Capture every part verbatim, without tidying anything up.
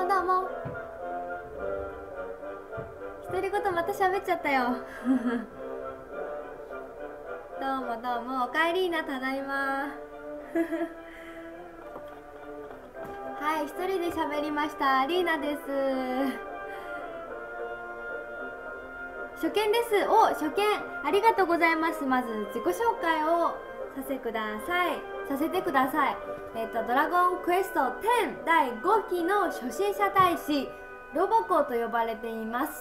どうも。独り言また喋っちゃったよどうもどうも、おかえりーな、ただいまはい、一人で喋りました、リーナです。初見です。お、初見ありがとうございます。まず自己紹介をさせくださいさせてください。えっ、ー、とドラゴンクエストじゅうだいごきの初心者大使ロボコと呼ばれていました。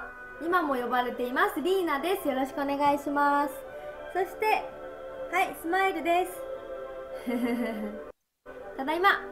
今も呼ばれていますリーナです。よろしくお願いします。そしてはいスマイルですただいま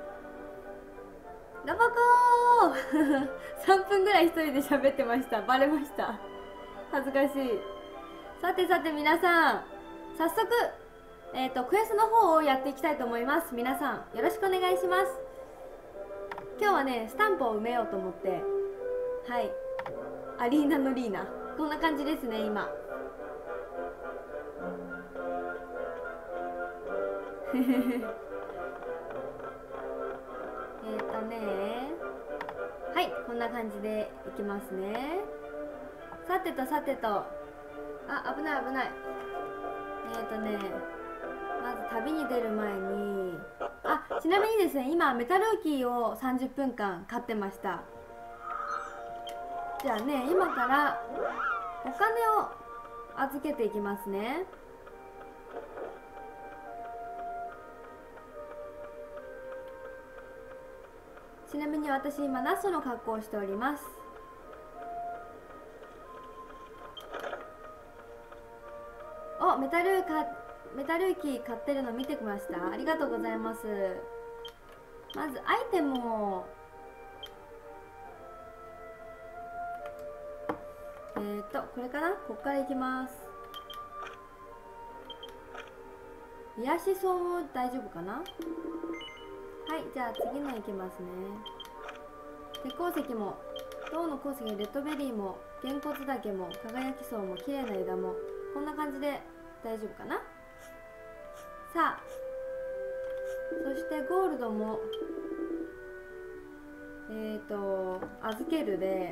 ロボコーさんぷんぐらい一人で喋ってました。バレました。恥ずかしい。さてさて皆さん、早速えっ、ー、とクエストの方をやっていきたいと思います。皆さんよろしくお願いします。今日はねスタンプを埋めようと思って、はいアリーナのリーナ、こんな感じですね今えっとねはいこんな感じでいきますね。さてとさてと、あ危ない危ない。えっ、ー、とねまず旅に出る前に、あちなみにですね今メタルーキーをさんじゅっぷんかん買ってました。じゃあね今からお金を預けていきますね。ちなみに私今ナスの格好をしております。おメタルかメタルーキー買ってるの見てきました。ありがとうございます。まずアイテムをえーとこれかな、こっからいきます。癒しそうも大丈夫かな。はいじゃあ次のいきますね。鉄鉱石も銅の鉱石、レッドベリーもげんこつ岳も輝きそうも綺麗な枝も、こんな感じで大丈夫かな。さあそしてゴールドもえーと預けるで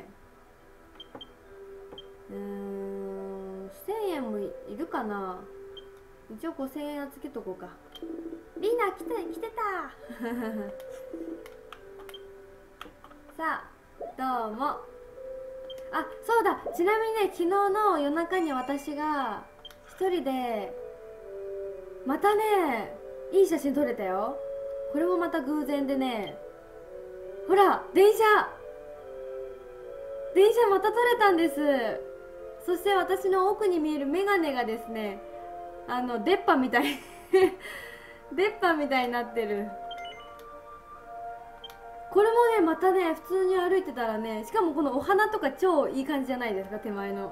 うーんせんえんも い, いるかな。一応ごせんえん預けとこうか。リーナ来て来てたさあどうも。あそうだ、ちなみにね昨日の夜中に私が一人でまたねいい写真撮れたよ。これもまた偶然でね、ほら電車電車また撮れたんです。そして私の奥に見えるメガネがですね、あの出っ歯みたい出っ歯みたいになってる。これもねまたね普通に歩いてたらね、しかもこのお花とか超いい感じじゃないですか、手前の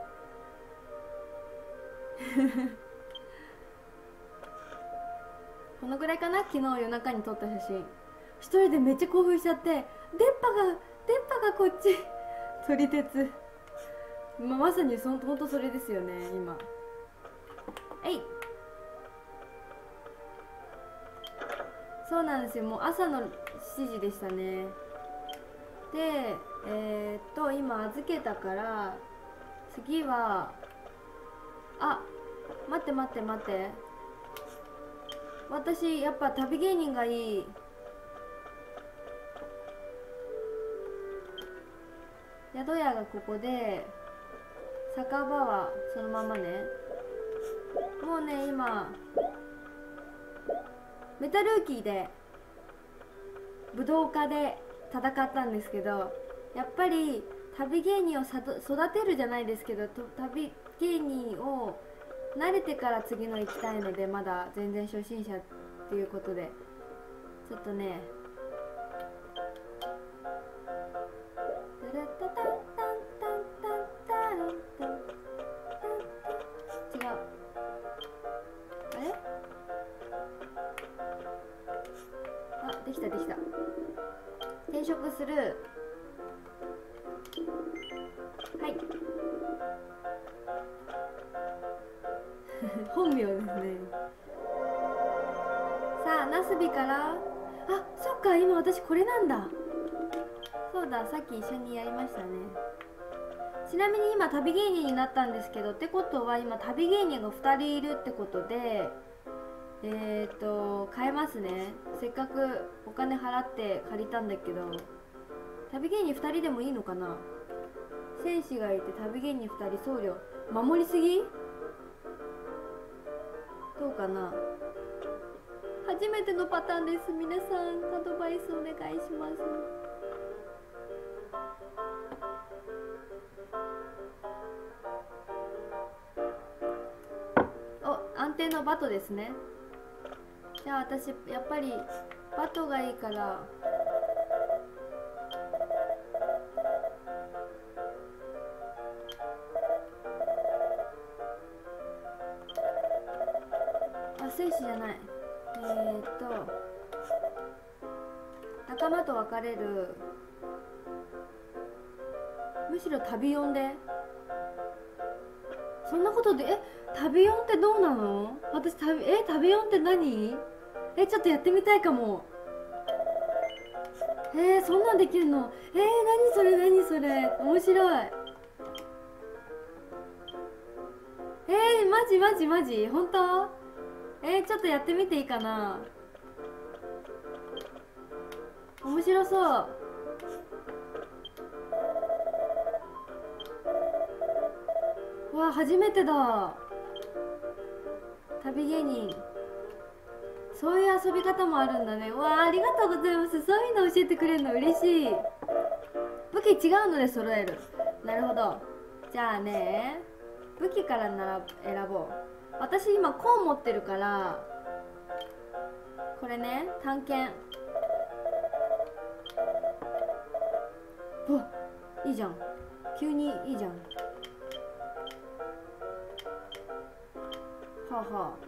このぐらいかな、昨日夜中に撮った写真。一人でめっちゃ興奮しちゃって、出っ歯が出っ歯がこっち撮り鉄、まあ、まさにそほんとそれですよね今。えいそうなんですよ、もう朝のしちじでしたね。でえー、っと今預けたから次は、あ待って待って待って、私やっぱ旅芸人がいい。宿屋がここで酒場はそのままね。もうね今メタルーキーで武道家で戦ったんですけど、やっぱり旅芸人をさと育てるじゃないですけど、旅芸人を慣れてから次の行きたいので、まだ全然初心者っていうことでちょっとね違う、あれあできたできた。転職する。はい本名ですね。さあナスビから、あそっか今私これなんだ。 そうだ、さっき一緒にやりましたね。ちなみに今旅芸人になったんですけど、ってことは今旅芸人がふたりいるってことで、えーと変えますね。せっかくお金払って借りたんだけど、旅芸人ふたりでもいいのかな。戦士がいて旅芸人ふたり、僧侶守りすぎどうかな。初めてのパターンです。皆さんアドバイスお願いします。お、安定のバトですね。じゃあ私やっぱりバトがいいから、あ、戦士じゃない、えー、っと仲間と別れる。むしろ旅音で。そんなことで、え、旅音ってどうなの？私旅、え、旅音って何？え、ちょっとやってみたいかも。えー、そんなんできるの？えー、何それ何それ、面白い。えー、マジマジマジ本当？えー、ちょっとやってみていいかな。面白そう。うわ、初めてだ。旅芸人、そういう遊び方もあるんだね。うわあ、ありがとうございます。そういうの教えてくれるの嬉しい。武器違うので揃える。なるほど。じゃあね、武器からなら選ぼう。私今コウ持ってるから、これね、探検。わ、いいじゃん。急にいいじゃん。はあは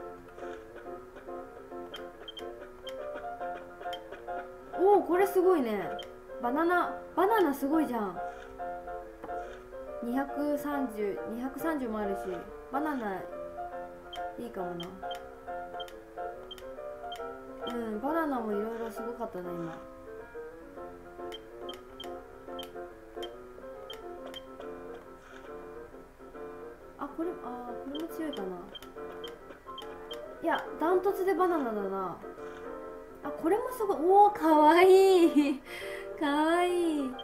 あ。おお、これすごいね。バナナ、バナナすごいじゃん。にひゃくさんじゅう、にひゃくさんじゅうもあるし、バナナいいかもな。うん、バナナもいろいろすごかったね今。あ、これ、あー、これも強いかな。いや、ダントツでバナナだな。あ、これもすごい。おお、かわいいかわいい。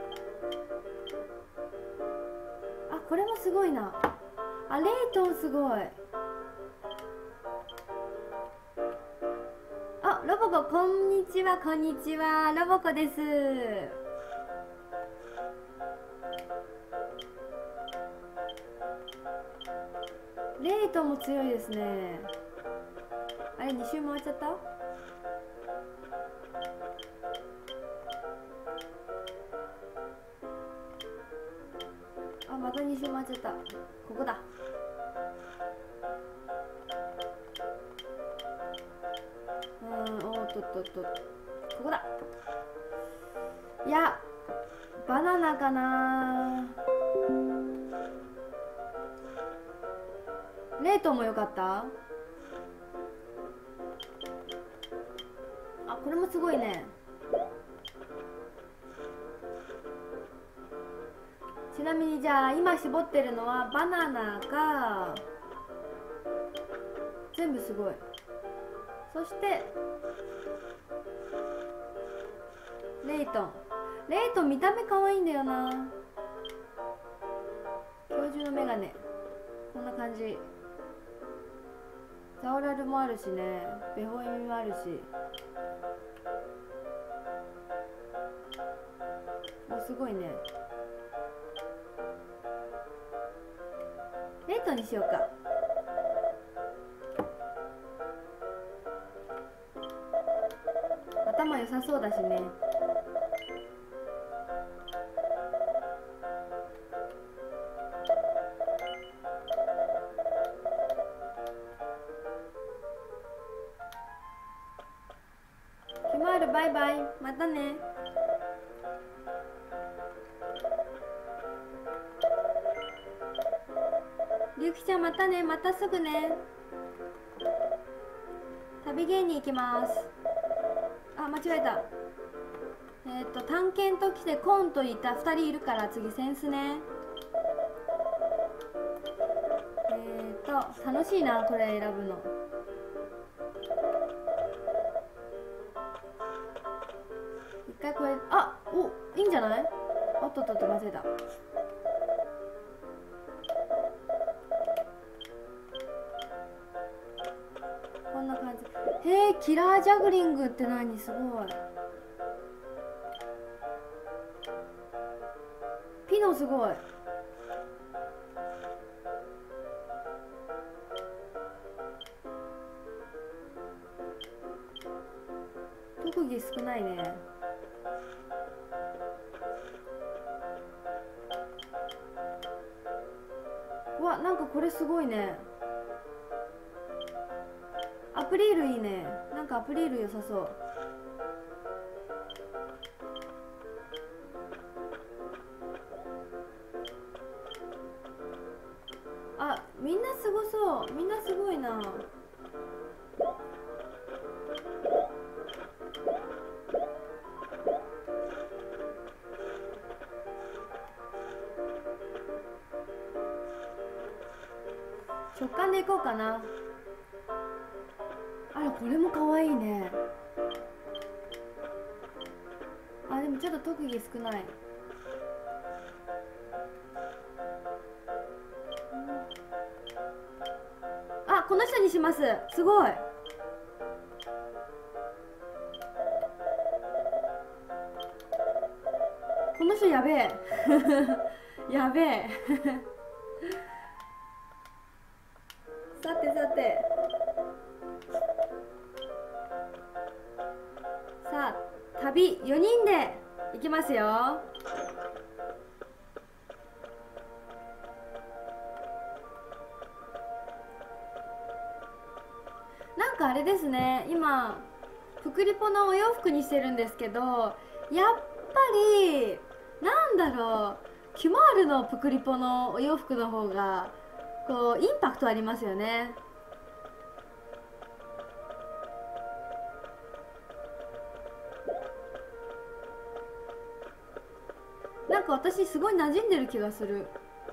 あ、これもすごいな。あ、レイトンすごい。あ、ロボコこんにちは。こんにちは、ロボコです。レイトンも強いですね。あれ、に周回っちゃった。あ、またに周回っちゃった。ここだ。うーん、おっとっとっと、ここだ。いや、バナナかな。レイトンもよかった。あ、これもすごいね。ちなみにじゃあ今絞ってるのはバナナが全部すごい。そしてレイトン。レイトン見た目可愛いんだよな。教授のメガネ、こんな感じ。ザオラルもあるしね、ベホイミもあるし。お、すごいね。レイトンにしようか。頭良さそうだしね。キマール、バイバイ、またね。りゅうきちゃん、またね。またすぐね。旅芸人行きます。あ、間違えた。 えっと探検と来てコーンといたふたりいるから次センスね。えっと楽しいなこれ選ぶの。一回これ、あおいいんじゃない。おっとっとっと間違えた。こんな感じ。へえ、キラージャグリングって何、すごい。ピノすごい。特技少ないね。うわ、なんかこれすごいね。アプリールいいね。なんかアプリール良さそう。あ、みんなすごそう。みんなすごいな。直感でいこうかな。あら、これも可愛いね。あ、でもちょっと特技少ない。あ、この人にします。すごい。この人やべえやべえさてさて、さあ旅よにんで行きますよ。なんかあれですね、今フクリポのお洋服にしてるんですけど、やっぱりなんだろう、キュマールのプクリポのお洋服の方がこうインパクトありますよね。なんか私すごい馴染んでる気がする。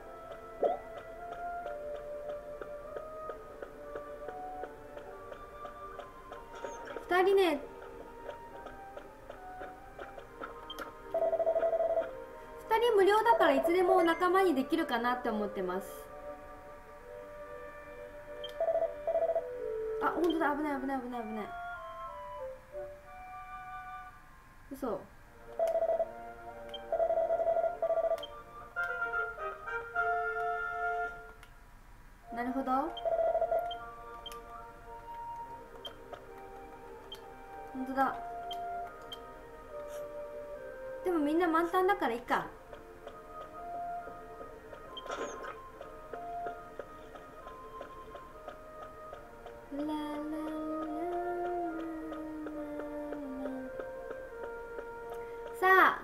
ふたりね、ふたり無料だからいつでも仲間にできるかなって思ってます。あ、本当だ、危ない危ない危ない危ない。嘘。なるほど。本当だ。でもみんな満タンだからいいか。ラララさ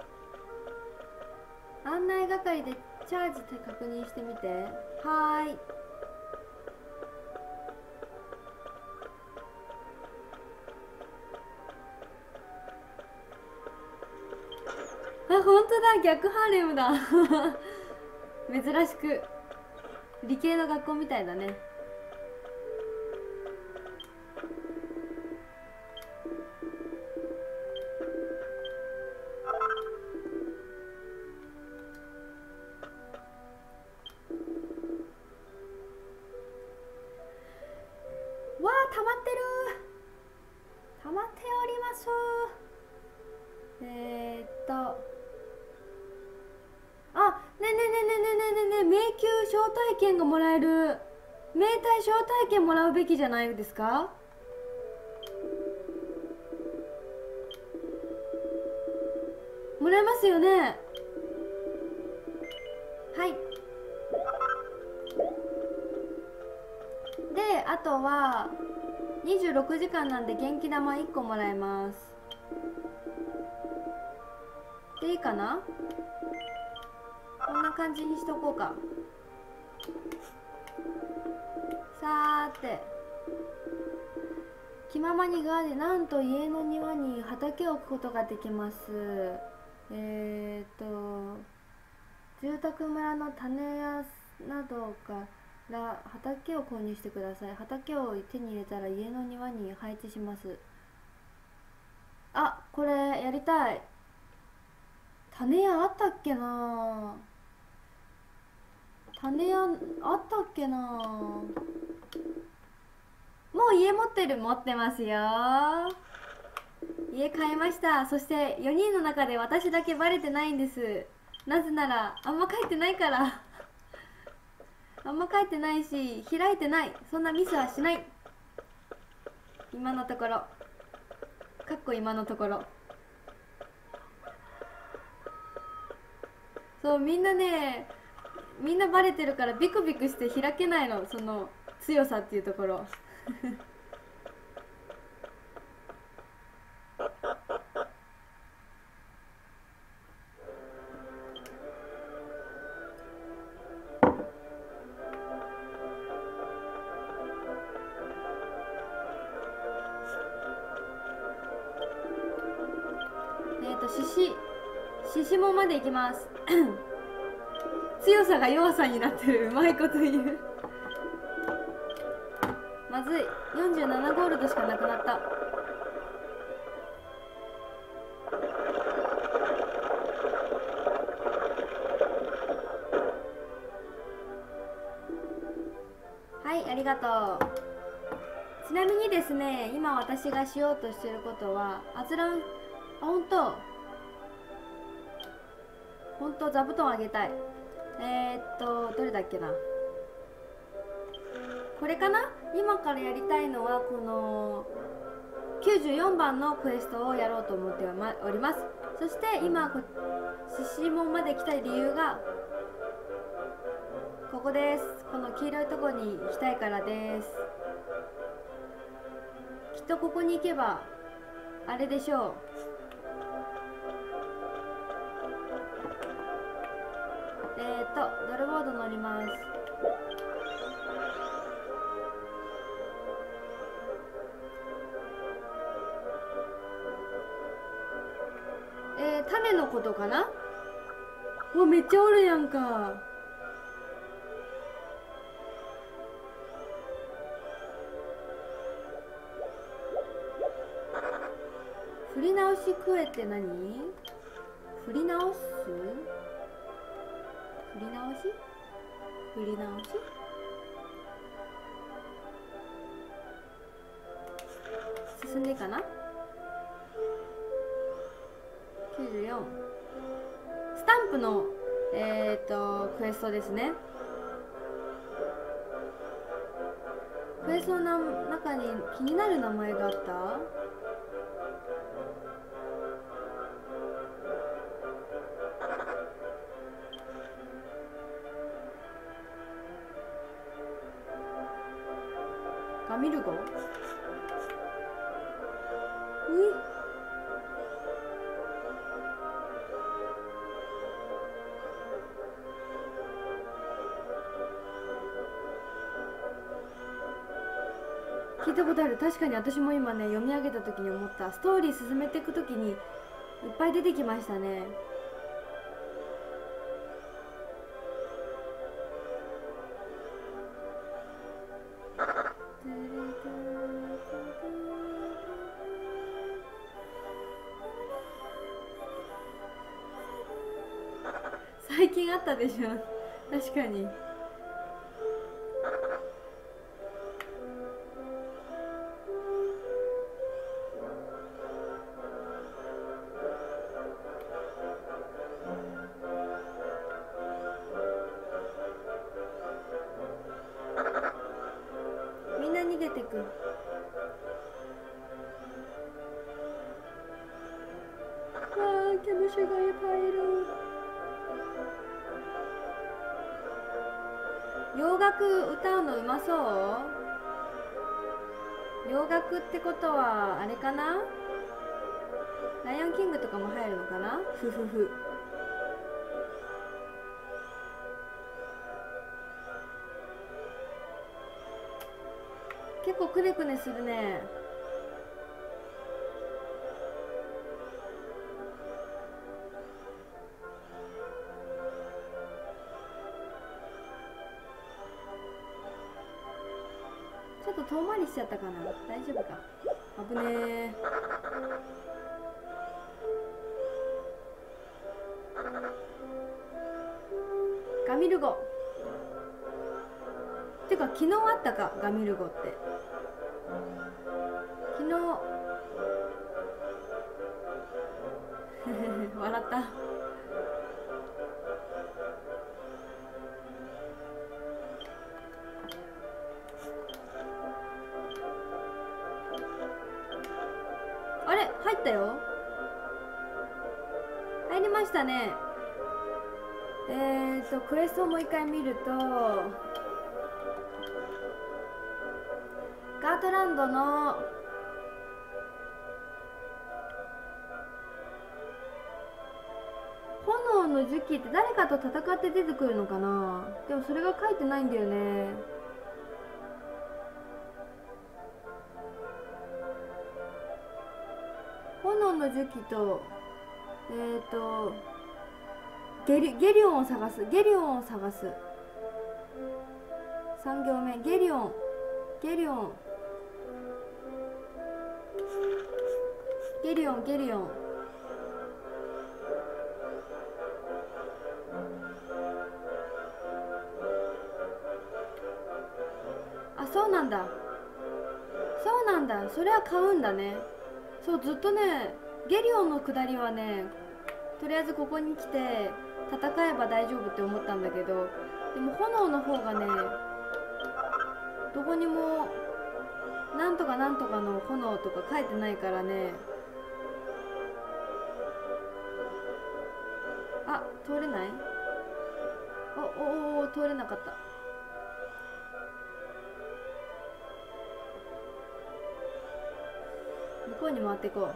あ、案内係でチャージって確認してみて。はーい。あ、本当だ、逆ハーレムだ珍しく理系の学校みたいだね。わあ、溜まってる、溜まっております。えー、っとあ、ねえねえねえねえねえねえねえ、迷宮招待券がもらえる。迷体招待券もらうべきじゃないですか。もらえますよね。はい。で、あとはにじゅうろくじかんなんで元気玉いっこもらえます。でいいかな。こんな感じにしとこうか。さーて、 気ままにガーデン、なんと家の庭に畑を置くことができます。えーと住宅村の種屋などから畑を購入してください。畑を手に入れたら家の庭に配置します。あ、これやりたい。種屋あったっけな。種屋あったっけな。もう家持ってる。持ってますよ。家買いました。そしてよにんの中で私だけバレてないんです。なぜならあんま書いてないからあんま書いてないし開いてない。そんなミスはしない。今のところ。かっこ今のところ。そう、みんなね、みんなバレてるからビクビクして開けないの。その強さっていうところえっと獅子獅子門まで行きます強さが弱さになってる。うまいこと言うまずい。よんじゅうななゴールドしかなくなった。はい、ありがとう。ちなみにですね、今私がしようとしてることはあずらん、あ、ほんとほんと座布団あげたい。えー、っとどれだっけな。これかな。今からやりたいのはこのきゅうじゅうよんばんのクエストをやろうと思っております。そして今獅子門まで来た理由がここです。この黄色いとこに行きたいからです。きっとここに行けばあれでしょう。えーっとドルボード乗ります。えー、種のことかな。うわ、めっちゃおるやんか。振り直し食えって何？振り直す？振り直し？振り直し？進んでいいかな。きゅうじゅうよんスタンプのえっとクエストですね。クエストの中に気になる名前があった。ガミルゴ。うい聞いたことある。確かに私も今ね読み上げた時に思った。ストーリー進めていく時にいっぱい出てきましたね。最近あったでしょ確かに。みんな逃げてく。わー、毛虫がいっぱいいる。洋楽歌うのうまそう。洋楽ってことはあれかな。ライオンキングとかも入るのかな。ふふふ。結構くねくねするね。 遠回りしちゃったかな。大丈夫か。危ねえ。ガミルゴてか昨日あったか、ガミルゴって昨日笑った。あれ入ったよ。入りましたね。えーとクエストをもう一回見ると、ガートランドの炎の樹器って誰かと戦って出てくるのかな。でもそれが書いてないんだよね。炎の樹器とえーとゲリゲリオンを探す。ゲリオンを探す。さん行目ゲリオンゲリオンゲリオンゲリオン。あ、そうなんだそうなんだ。それは買うんだね。そう、ずっとねゲリオンの下りはね、とりあえずここに来て戦えば大丈夫って思ったんだけど、でも炎の方がねどこにもなんとかなんとかの炎とか書いてないからね。あ、通れない。おおお、通れなかった。向こうに回っていこう。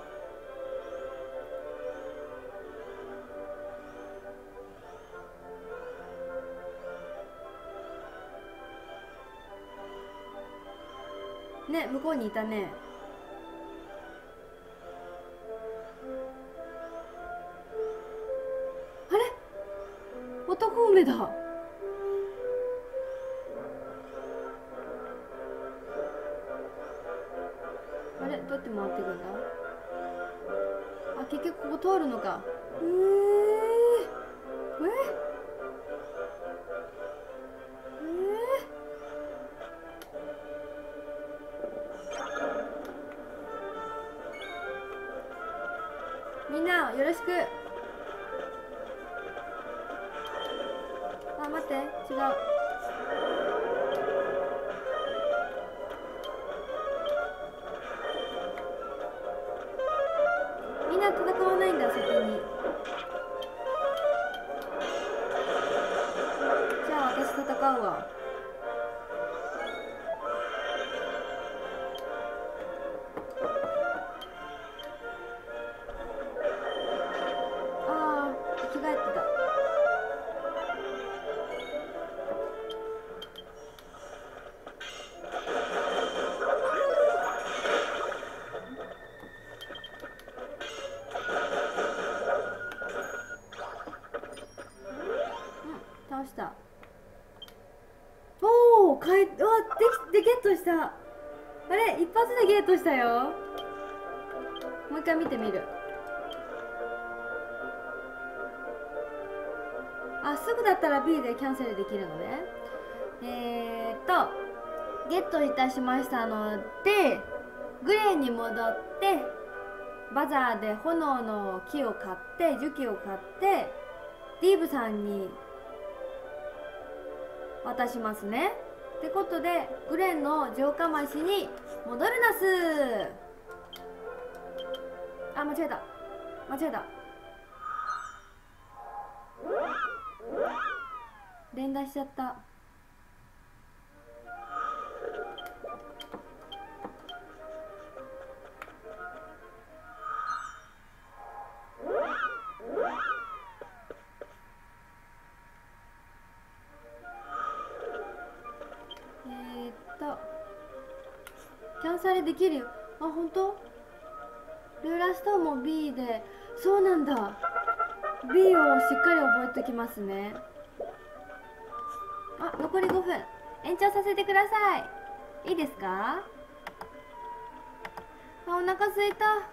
ね、向こうにいたね。あれ、男梅だ。あれ、どうやって回っていくんだ。あ、結局ここ通るのか。えー、えみんなよろしく。あ、待って、違う。みんな戦わないんだ、先に。じゃあ私戦うわ。倒した。おお、かえ、うわ、でき、でゲットした。あれ、一発でゲットしたよ。もう一回見てみる。あ、すぐだったら B でキャンセルできるのね。えーっとゲットいたしましたので、グレーに戻ってバザーで炎の木を買って樹木を買ってディーブさんに渡しますね。ってことでグレンの城下町に戻るなす。あ、間違えた間違えた。連打しちゃった。キャンセルできるよ。あ、本当？ルーラストーンも B で。そうなんだ。 B をしっかり覚えておきますね。あ、残りごふん延長させてください。 いいですか？あ、お腹すいた。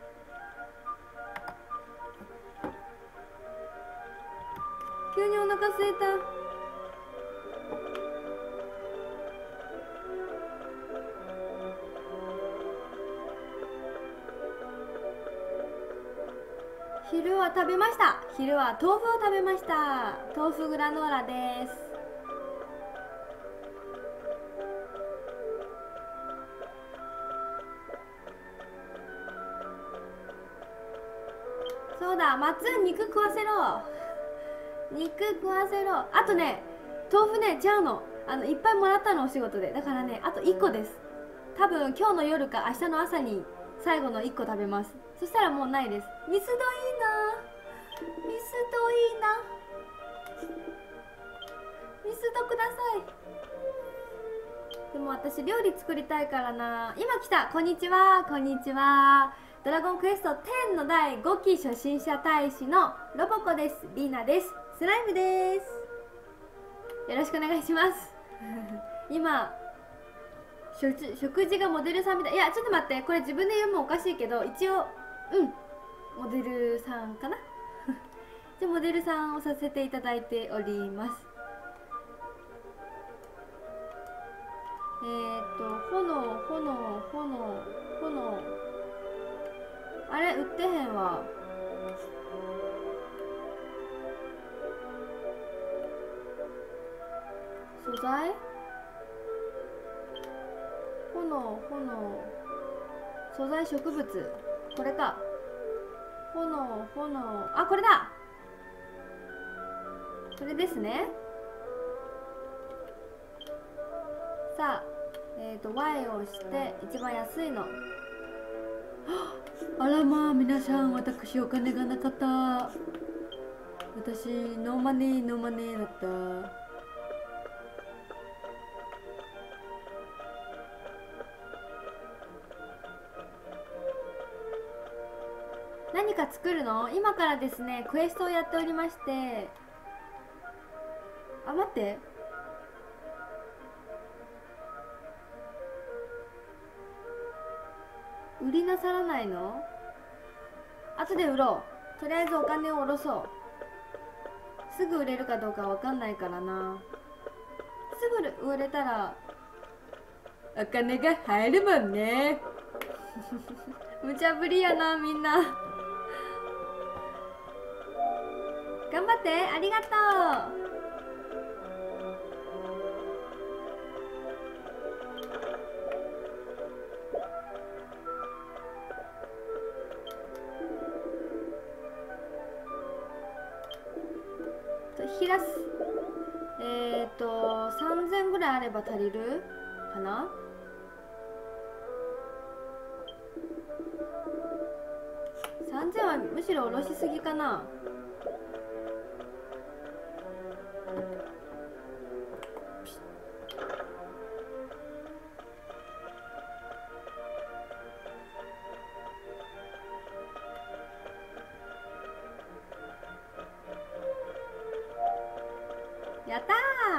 急にお腹すいた。昼は食べました。昼は豆腐を食べました。豆腐グラノーラです。そうだ、まっつん肉食わせろ。肉食わせろ。あとね、豆腐ね、違うの。あのいっぱいもらったの、お仕事で。だからね、あといっこです。多分今日の夜か明日の朝に最後のいっこ食べます。そしたらもうないです。ミスドいいな。ミスドいいな。ミスドください。でも私料理作りたいからな。今来た。こんにちは、こんにちは。ドラゴンクエストじゅうのだいごき初心者大使のロボコです。リーナです。スライムです。よろしくお願いします今食食事がモデルさんみたい。いやちょっと待って、これ自分で読むのおかしいけど、一応うんモデルさんかなじゃあモデルさんをさせていただいております。えーと炎炎炎炎、あれ売ってへんわ。素材炎炎素材植物、これか。炎炎、あ、これだ。これですね。さあ、えっ、ー、と Y を押して一番安いの。あらまあ、皆さん、私お金がなかった。私ノーマネーノーマネーだった。何か作るの？今からですね、クエストをやっておりまして。あ、待って、売りなさらないの？後で売ろう。とりあえずお金を下ろそう。すぐ売れるかどうかわかんないからな。すぐ売れたらお金が入るもんね無茶ぶりやな、みんな頑張って、ありがとう。ひらす、えっ、ー、とさんぜんぐらいあれば足りるかな。さんぜんはむしろ下ろしすぎかな。やった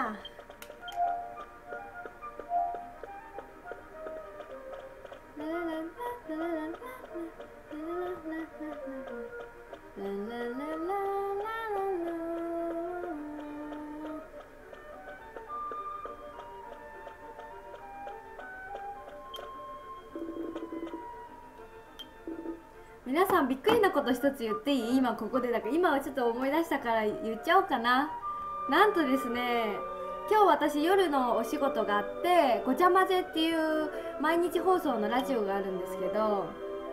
ー。ラララララララララララララララ皆さん、びっくりなこと一つ言っていい？今ここで。だから今はちょっと思い出したから言っちゃおうかな。なんとですね、今日私夜のお仕事があって、ごちゃ混ぜっていう毎日放送のラジオがあるんですけど、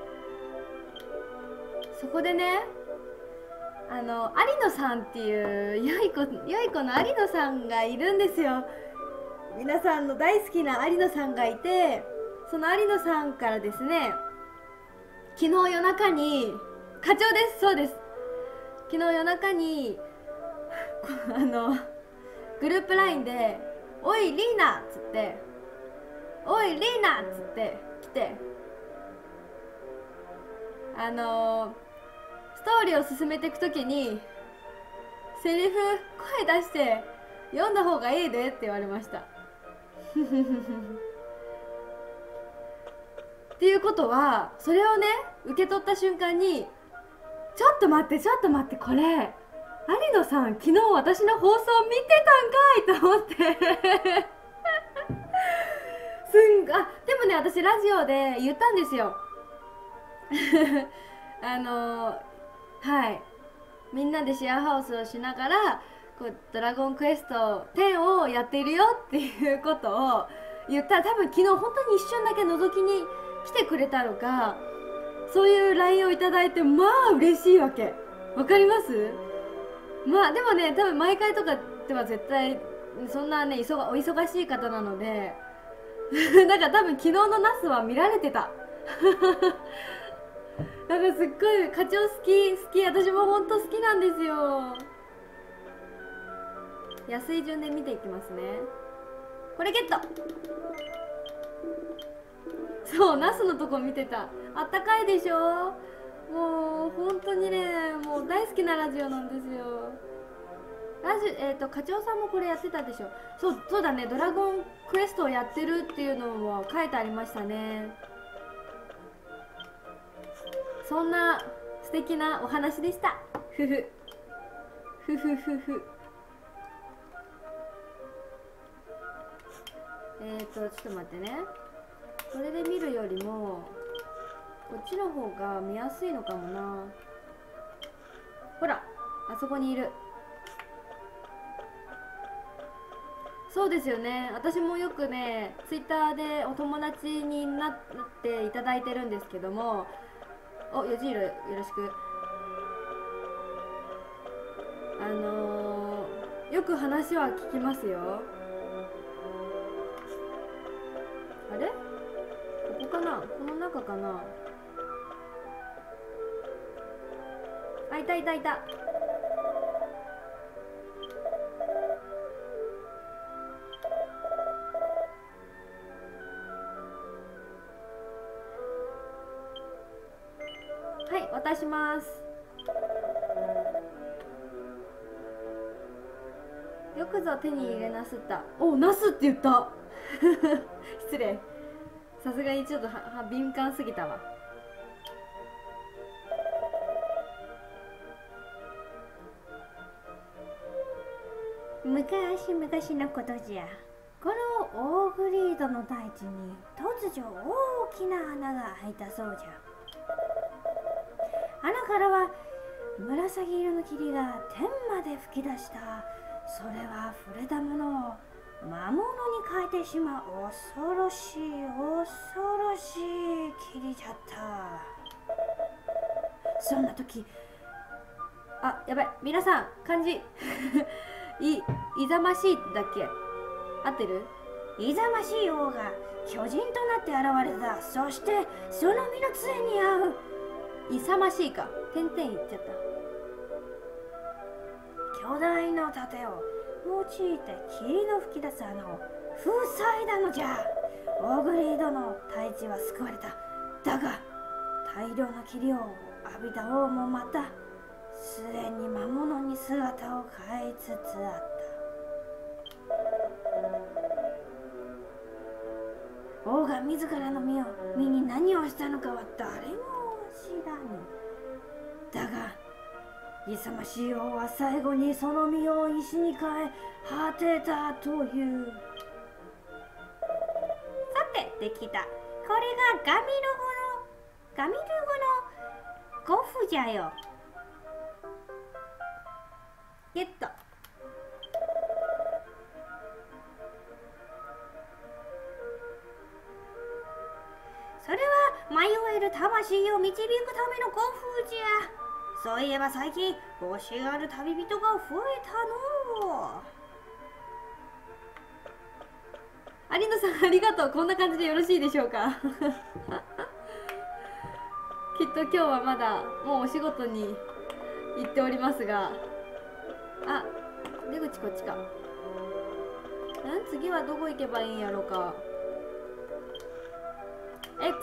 そこでね、あの有野さんっていうよい子よい子の有野さんがいるんですよ。皆さんの大好きな有野さんがいて、その有野さんからですね、昨日夜中に、課長です、そうです、昨日夜中にあのグループラインで「おいリーナ!」っつって「おいリーナ!」っつって来て、あのストーリーを進めていくときにセリフ声出して読んだ方がいいでって言われましたっていうことはそれをね受け取った瞬間にちょっと待ってちょっと待ってこれ有野さん昨日私の放送見てたんかいと思ってすんあでもね私ラジオで言ったんですよあのはいみんなでシェアハウスをしながらこうドラゴンクエストテンをやっているよっていうことを言ったら多分昨日本当に一瞬だけ覗きに来てくれたのかそういう ライン をいただいてまあ嬉しいわけわかります。まあでもね多分毎回とかでは絶対そんなね忙お忙しい方なのでだから多分昨日のナスは見られてたなんかすっごい課長好き好き私も本当好きなんですよ。安い順で見ていきますね。これゲット。そうナスのとこ見てた。あったかいでしょ。もう本当にねもう大好きなラジオなんですよ。ラジえっ、ー、と課長さんもこれやってたでしょ。そうそうだねドラゴンクエストをやってるっていうのも書いてありましたね。そんな素敵なお話でした。ふふふふふふ。えーとちょっと待ってね。これで見るよりもこっちの方が見やすいのかもな。ほらあそこにいる。そうですよね。私もよくねツイッターでお友達になっていただいてるんですけども、およじいろよろしく。あのー、よく話は聞きますよ。あれここかな、この中かな。あいたいたいた。はい渡します。よくぞ手に入れなすった。おなすって言った失礼。さすがにちょっとはは敏感すぎたわ。昔昔のことじゃ。このオーグリードの大地に突如大きな穴が開いたそうじゃ。穴からは紫色の霧が天まで吹き出した。それは触れたものを魔物に変えてしまう恐ろしい恐ろしい霧じゃった。そんな時、あ、やばい、皆さん漢字い、いざましいだっけ、合ってる？いざましい王が巨人となって現れた。そしてその身の杖に合う勇ましいか、点々言っちゃった。巨大な盾を用いて霧の吹き出す穴を封塞いだのじゃ。オーグリードの大地は救われた。だが大量の霧を浴びた王もまたすでに魔物に姿を変えつつあった。王が自らの身を身に何をしたのかは誰も知らぬ。だが勇ましい王は最後にその身を石に変え果てたという。さてできた。これがガミル語のガミル語のゴフじゃよ。ゲット。それは迷える魂を導くためのゴフじゃ。そういえば最近欲しがる旅人が増えたのう。有野さんありがとう。こんな感じでよろしいでしょうかきっと今日はまだもうお仕事に行っておりますが、あ、出口こっちか。ん次はどこ行けばいいんやろうか。 X。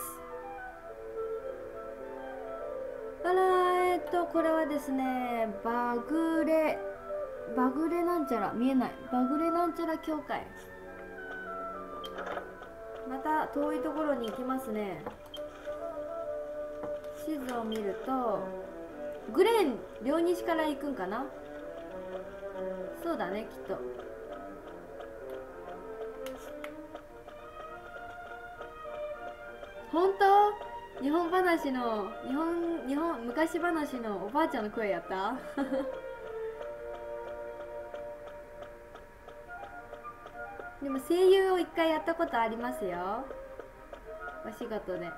あら、えっとこれはですね、バグレバグレなんちゃら、見えない、バグレなんちゃら協会。また遠いところに行きますね。 地図を見るとグレーン両西から行くんかな。そうだね、きっと。本当？日本話の日本日本昔話のおばあちゃんの声やったでも声優を一回やったことありますよ、お仕事で。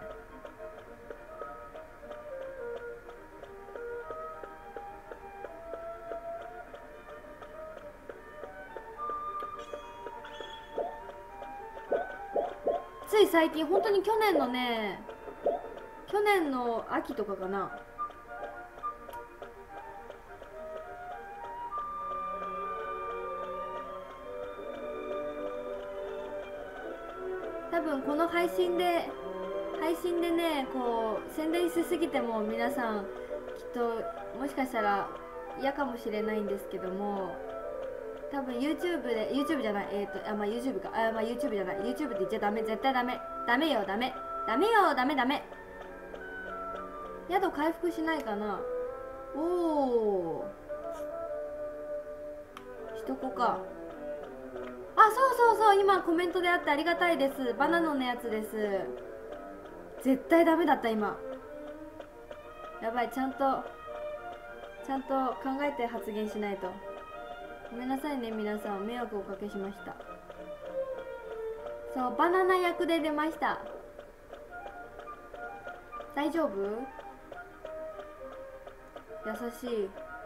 つい最近、本当に去年のね、去年の秋とかかな。多分この配信で配信でね、こう宣伝しすぎても皆さんきっともしかしたら嫌かもしれないんですけども、多分 YouTube で YouTube じゃないえっ、ー、とあまあ YouTube かあまあ YouTube じゃない YouTube って言っちゃダメ、絶対ダメダメよダメダメよダメダメ。宿回復しないかな。おお、しとこか。あ、そうそうそう、今コメントであってありがたいです。バナナのやつです。絶対ダメだった今。やばい、ちゃんとちゃんと考えて発言しないと。ごめんなさいね皆さん、迷惑をおかけしました。そう、バナナ役で出ました。大丈夫？優しい。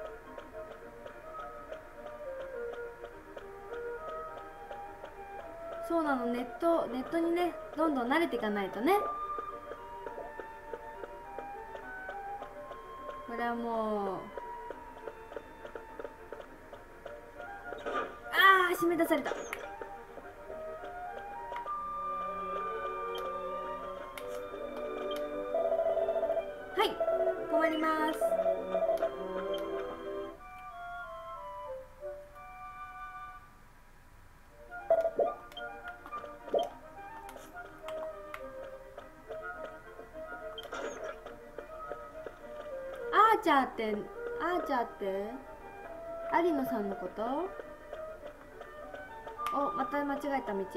そうなの、ネットネットにねどんどん慣れていかないとね。これはもうあー締め出された。はい困ります。アーチャーってアーチャーって有野さんのこと？お、また間違えた道。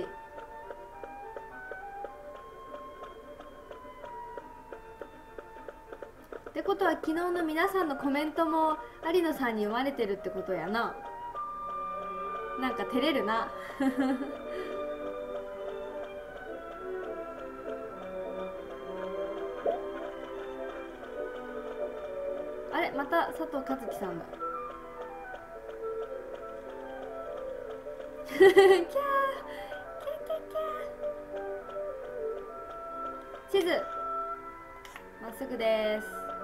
ってことは昨日の皆さんのコメントも有野さんに読まれてるってことやな。なんか照れるなあれ、また佐藤和樹さんだキャーキャーキャーキャー地図まっすぐです。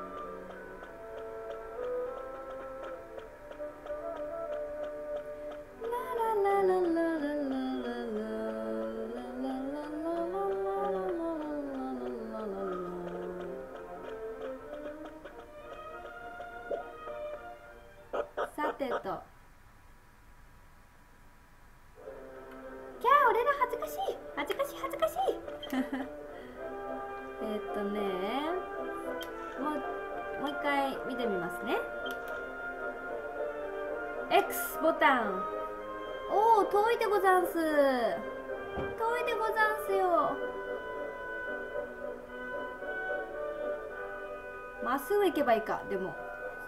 さてと、キャー俺ら恥ずかしい恥ずかしい恥ずかしいえっとねもうもう一回見てみますね。 X ボタン。おお、遠いでござんす。遠いでござんすよ。まっすぐ行けばいいか。でも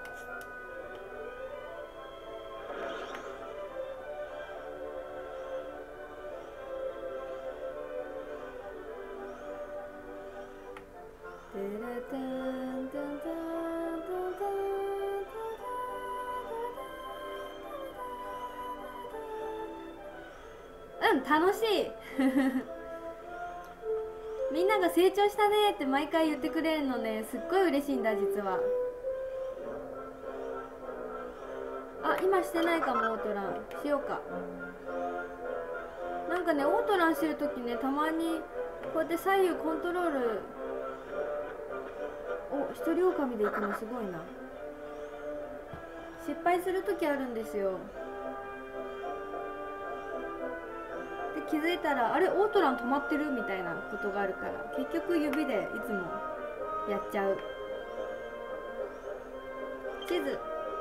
うん楽しいみんなが成長したねって毎回言ってくれるのね、すっごい嬉しいんだ実は。あ、今してないかも。オートランしようか。なんかね、オートランしてるときね、たまにこうやって左右コントロール。お、一人狼で行くのすごいな。失敗するときあるんですよ。で気づいたらあれオートラン止まってるみたいなことがあるから、結局指でいつもやっちゃう。 地図。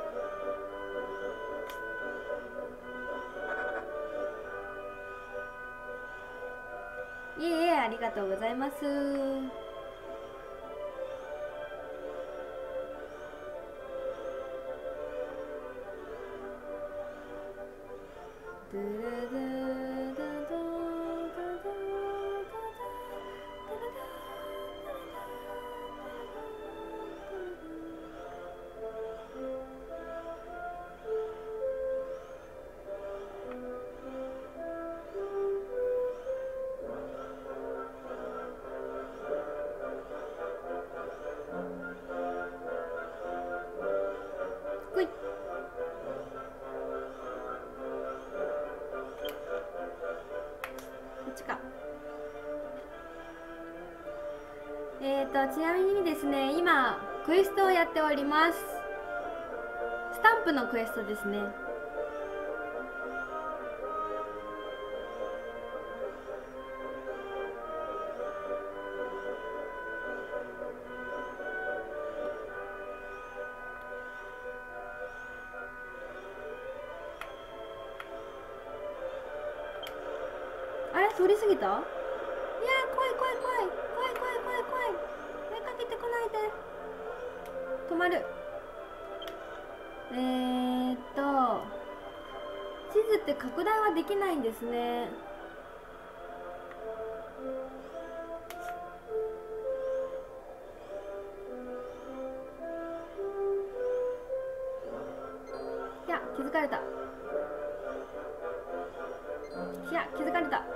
いえいえ、ありがとうございます。ほい。こっちか。えーとちなみにですね、今クエストをやっております。スタンプのクエストですね。あれ通り過ぎた？いやー、怖い怖い怖い怖い怖い怖い怖い怖い怖い怖い。追いかけてこないで。止まる。えーっと地図って拡大はできないんですね。いや気づかれた。いや気づかれた。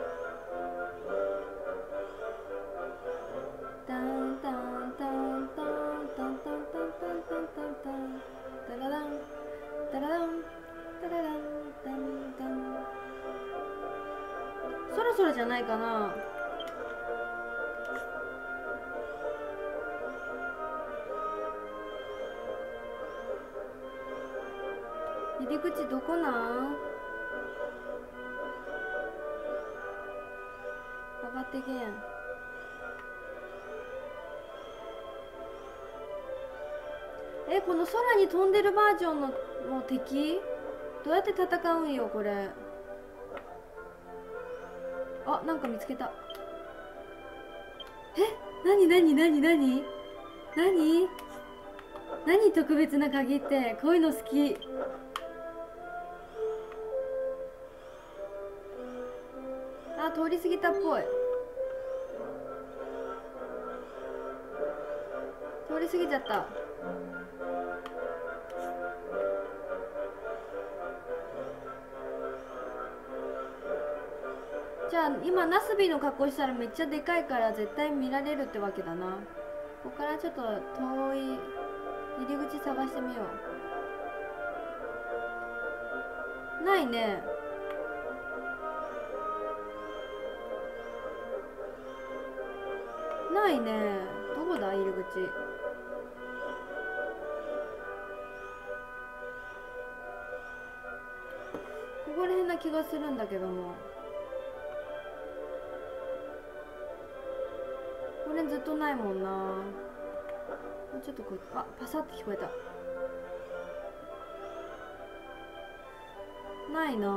タンタンタンタンタンタンタンタンタンタンタンタラランタラランタラランタンタン。そろそろじゃないかな。入り口どこなん？上がってけん。え、この空に飛んでるバージョンのの敵どうやって戦うんよこれ。あ、なんか見つけた。え、なになになになになになに特別な鍵って。こういうの好き。あ、通り過ぎたっぽい。通り過ぎちゃった。じゃあ今ナスビの格好したらめっちゃでかいから絶対見られるってわけだな。ここからちょっと遠い入り口探してみよう。ないね。ないね。どこだ入り口。ここら辺な気がするんだけども。これずっとないもんな。もうちょっとこう、あ、パサって聞こえた。ないな。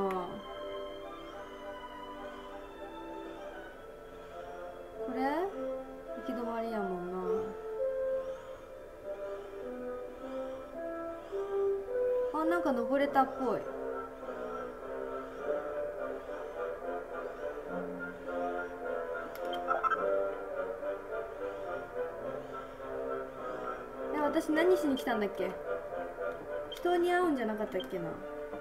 これ行き止まりやもんな。あ、なんか登れたっぽい。え、私何しに来たんだっけ。人に会うんじゃなかったっけな。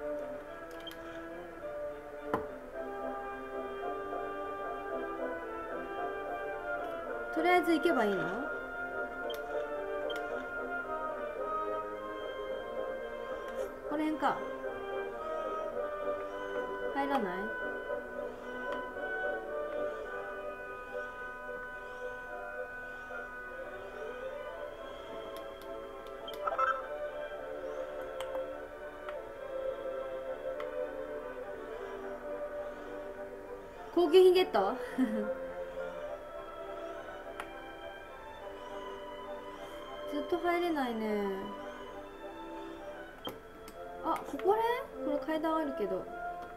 とりあえず行けばいいの？この辺か。入らない？高級品ゲットずっと入れないね。 階段あるけど。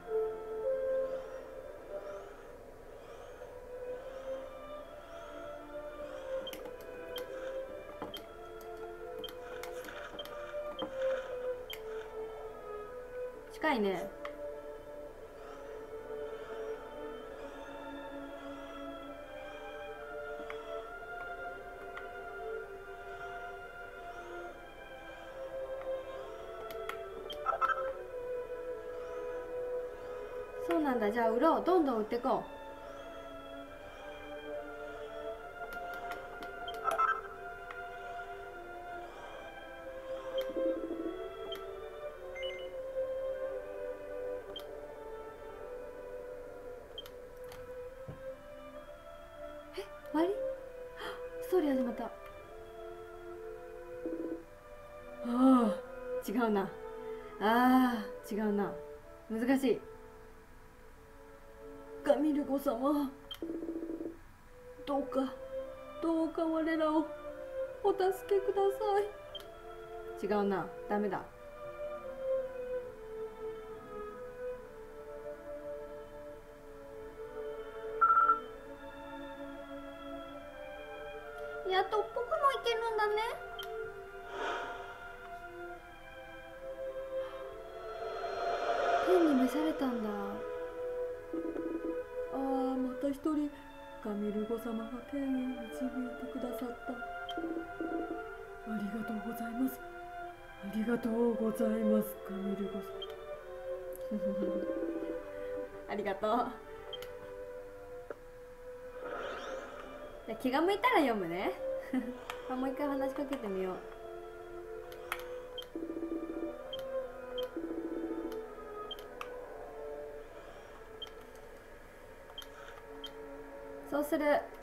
近いね。そうなんだ。じゃあ売ろう。どんどん売ってこう。終わり？ストーリー始まった。ああ、違うな。ああ、違うな。難しい。ガミルゴ様、どうかどうか我らをお助けください。違うな。ダメだ。やっとっぽくもいけるんだね。天に召されたんだ。ああ、また一人ガミルゴ様が天へ導いてくださった。ありがとうございます。ありがとうございます、ガミルゴ様。ありがとう。じゃあ気が向いたら読むね。あ、もう一回話しかけてみよう。そうする。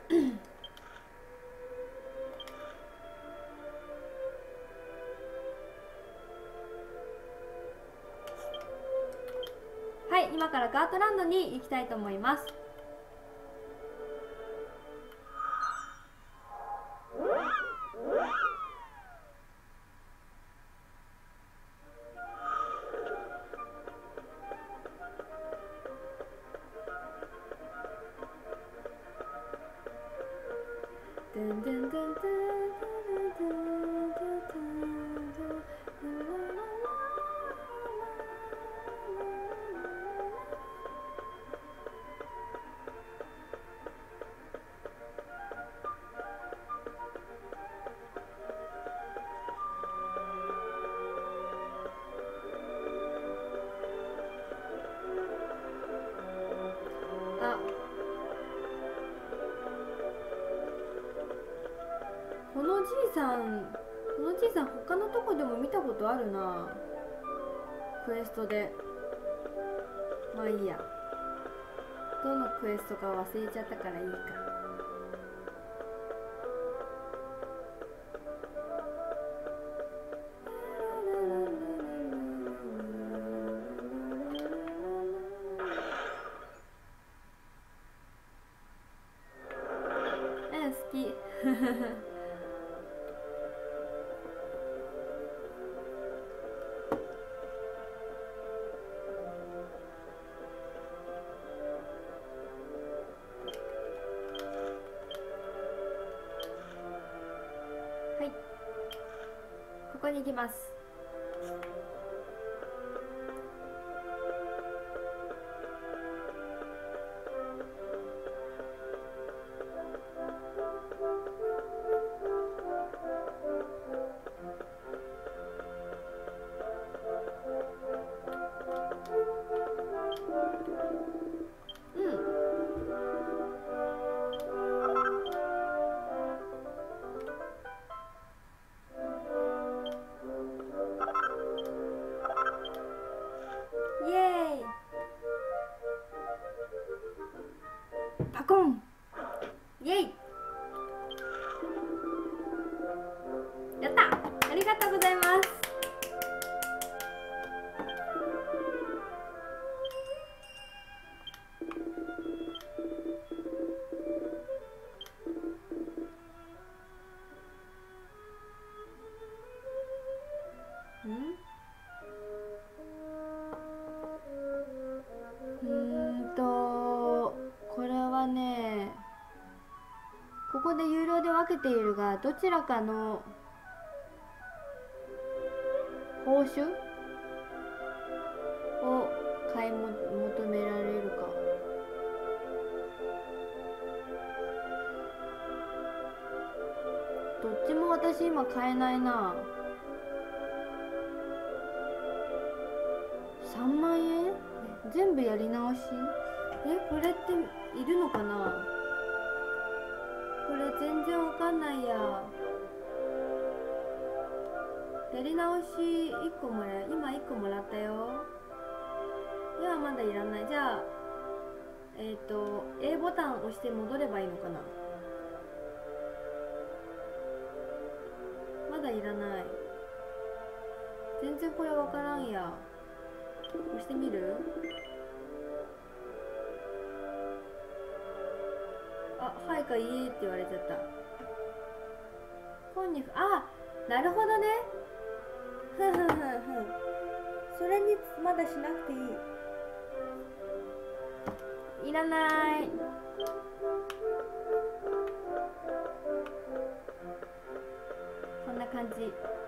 はい、今からガートランドに行きたいと思います。あ、このじいさん、このじいさん他のとこでも見たことあるな。クエストで。まあいいや。どのクエストか忘れちゃったからいいか。うん、好き。はい、ここに行きます。イエーイ。パコン。イエイ。やった。ありがとうございます。ん？ こで有料で分けているが、どちらかの報酬を買いも求められるか。どっちも私今買えないな。さんまんえん全部やり直し。え、これっているのかな。これ全然わかんないや。やり直しいっこもらえ、今いっこもらったよ。ではまだいらない。じゃあえっと A ボタン押して戻ればいいのかな。まだいらない。全然これわからんや。押してみる。あ、はいかいいって言われちゃった。コンニフ、あ、なるほどね。ふんふんふんふん。それにまだしなくていい。いらない。こんな感じ。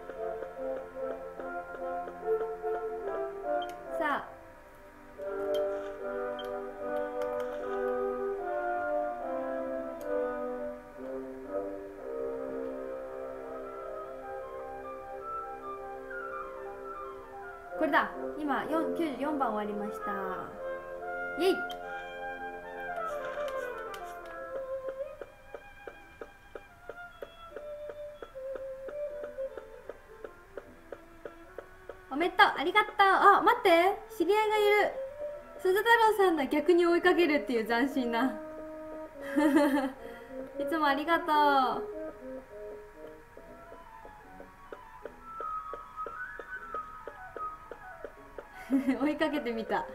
さあこれだ。今きゅうじゅうよんばん終わりました。イエイ。おめでとう、ありがとう。あ、待って、知り合いがいる。鈴太郎さんだ。逆に追いかけるっていう斬新な。いつもありがとう。追いかけてみた。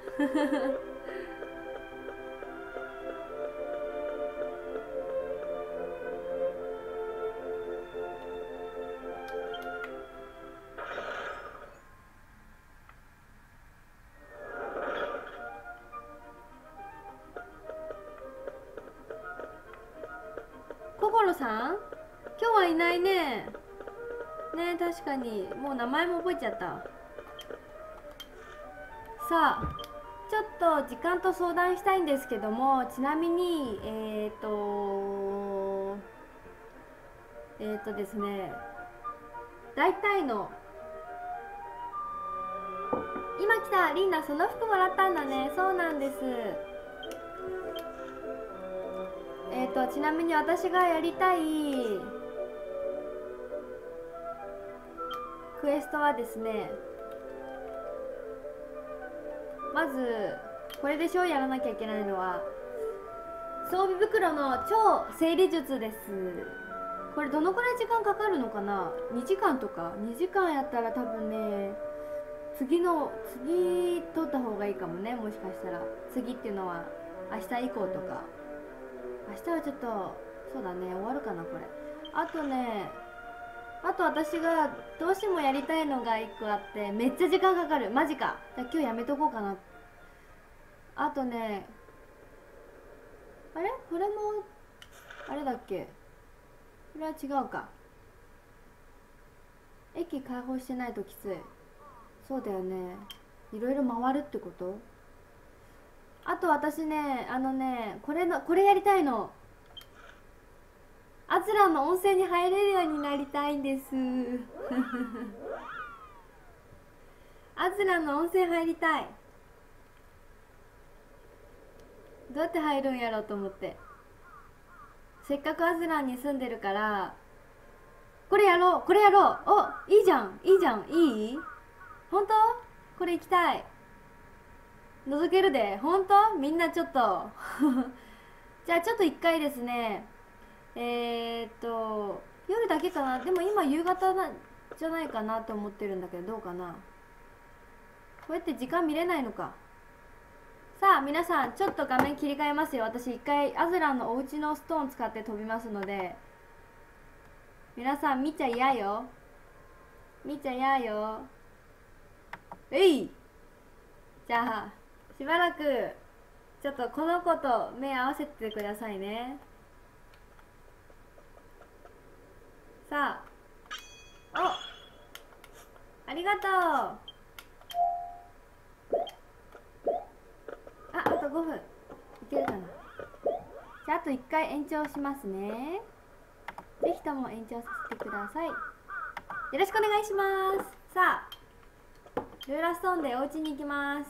心さん今日はいないね。ね、確かにもう名前も覚えちゃった。さあちょっと時間と相談したいんですけども、ちなみにえっ、ー、とえっ、ー、とですね大体の今来たリンダ、その服もらったんだね。そうなんです。えっ、ー、とちなみに私がやりたいクエストはですね、まずこれでしょ。やらなきゃいけないのは装備袋の超整理術です。これどのくらい時間かかるのかな。にじかんとか。にじかんやったら多分ね、次の次取った方がいいかもね。もしかしたら次っていうのは明日以降とか。明日はちょっとそうだね、終わるかなこれ。あとね、あと私がどうしてもやりたいのがいっこあって、めっちゃ時間かかる。マジか。じゃあ今日やめとこうかな。あとね、あれこれもあれだっけ。これは違うか。駅開放してないときつい。そうだよね、いろいろ回るってこと。あと私ね、あのね、これのこれやりたいの。アズラの温泉に入れるようになりたいんです。アズラの温泉入りたい。どうやって入るんやろうと思って。せっかくアズランに住んでるから、これやろうこれやろう。お、いいじゃんいいじゃん。いい？本当？これ行きたい。覗けるで。本当？みんなちょっとじゃあちょっと一回ですね、えー、っと夜だけかな。でも今夕方なじゃないかなと思ってるんだけど、どうかな。こうやって時間見れないのか。さあ皆さん、ちょっと画面切り替えますよ。私一回アズランのお家のストーン使って飛びますので、皆さん見ちゃ嫌よ。見ちゃ嫌よ。えい。じゃあしばらくちょっとこの子と目合わせてくださいね。 さあ、お、ありがとう。あ、あとごふんいけるかな。じゃああといっかい延長しますね。ぜひとも延長させてください。よろしくお願いします。さあ、ルーラーストーンでお家に行きます。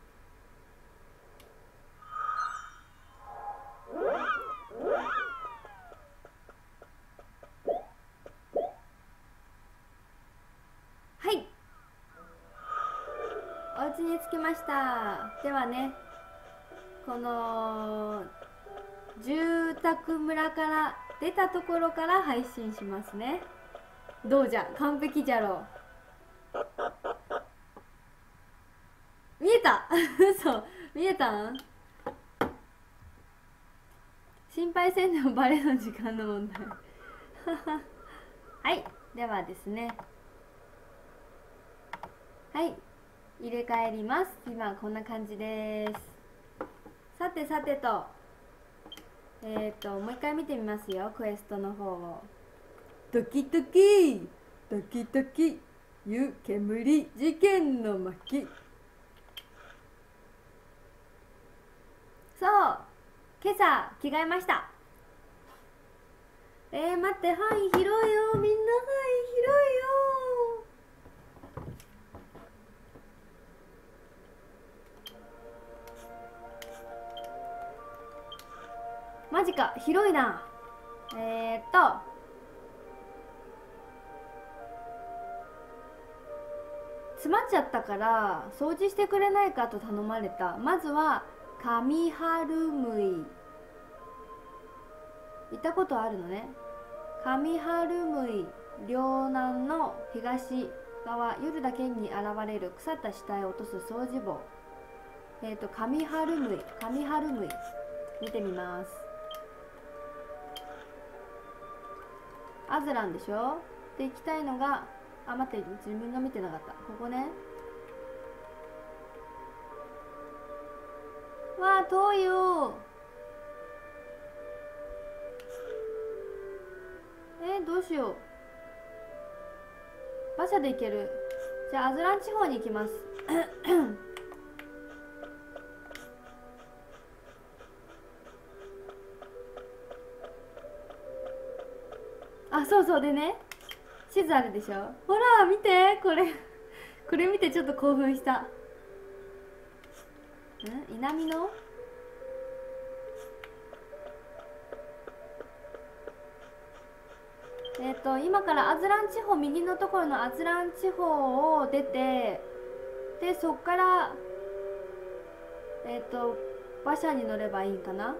はい、お家に着きました。ではね、この住宅村から出たところから配信しますね。どうじゃ、完璧じゃろう。見えた嘘、見えたん。心配せんでもバレの時間の問題はい、ではですね、はい、入れ替えります。今こんな感じです。さてさてと、えっ、ー、ともう一回見てみますよ、クエストの方を。ドキドキドキドキ湯煙事件の巻。そう、今朝着替えました。えー、待って、範囲広いよ、みんな範囲広いよ。マジか、広いな。えー、っと詰まっちゃったから掃除してくれないかと頼まれた。まずは上春むい、行ったことあるのね。上春むい、両南の東側、夜だけに現れる腐った死体を落とす掃除棒。えっ、ー、と上春むい、上春むい見てみます。アズランでしょ。で行きたいのが、あ、待って、自分が見てなかった。ここね。わあ、遠いよ。えー、どうしよう。馬車で行ける。じゃあアズラン地方に行きますあ、そうそう、でね、地図あるでしょ。ほら見て、これこれ見てちょっと興奮した。ん、稲美野。えっ、ー、と今からアズラン地方、右のところのアズラン地方を出て、でそっからえっ、ー、と馬車に乗ればいいかな。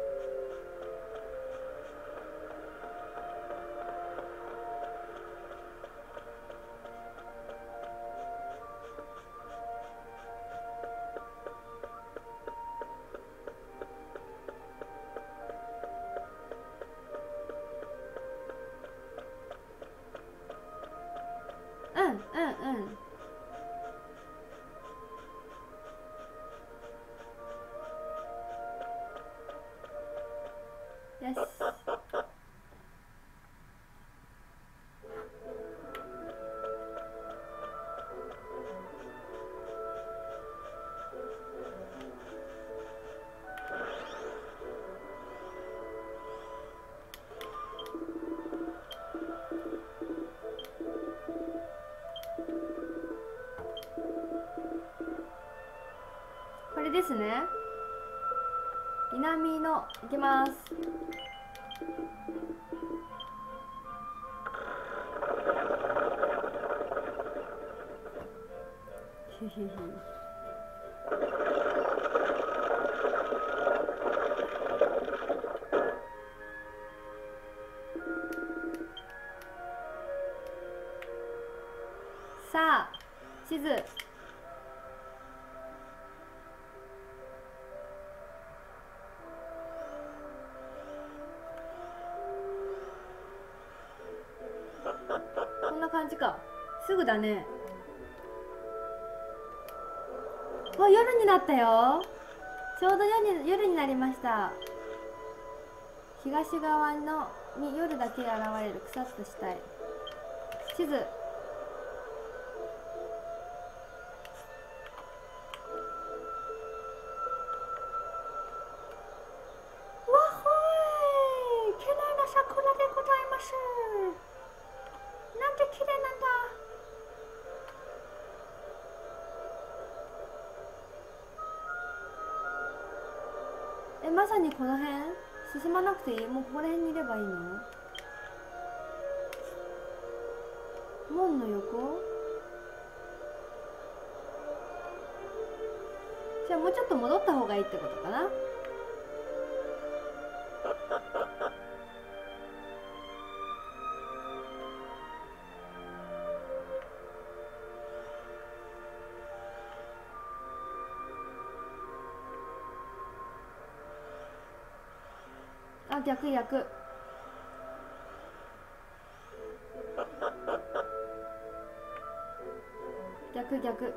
うんうんうん。よし。これですね。南の行きます。ひひひ。さあ、地図。こんな感じか。すぐだね。あ、夜になったよ。ちょうど夜に夜になりました。東側のに夜だけ現れる腐った死体。地図。わほい、綺麗な桜でございます。なんて綺麗なんだ。え、まさにこの辺進まなくていい？もうここら辺にいればいいの？門の横？じゃあもうちょっと戻った方がいいってことかな。あ、逆逆。逆逆。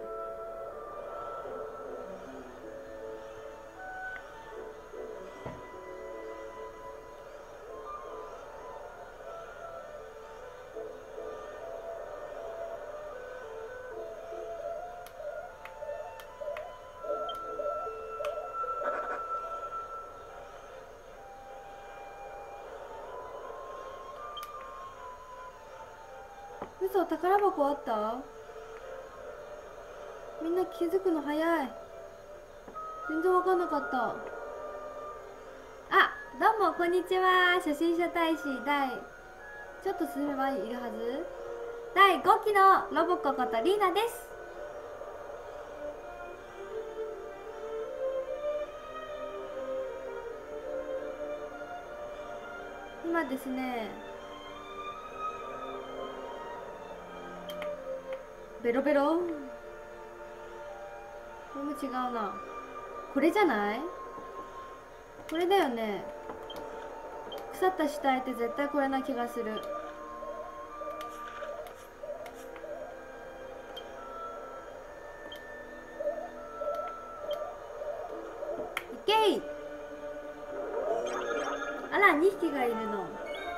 嘘、宝箱あった？みんな気づくの早い。全然わかんなかった。あ、どうもこんにちは。初心者大使第ちょっと進めばいるはずだいごきのロボコことリーナです。今ですね、ベロベロ。これも違うな。これじゃない？これだよね。腐った死体って絶対これな気がする。いけい。あら、にひきがいるの。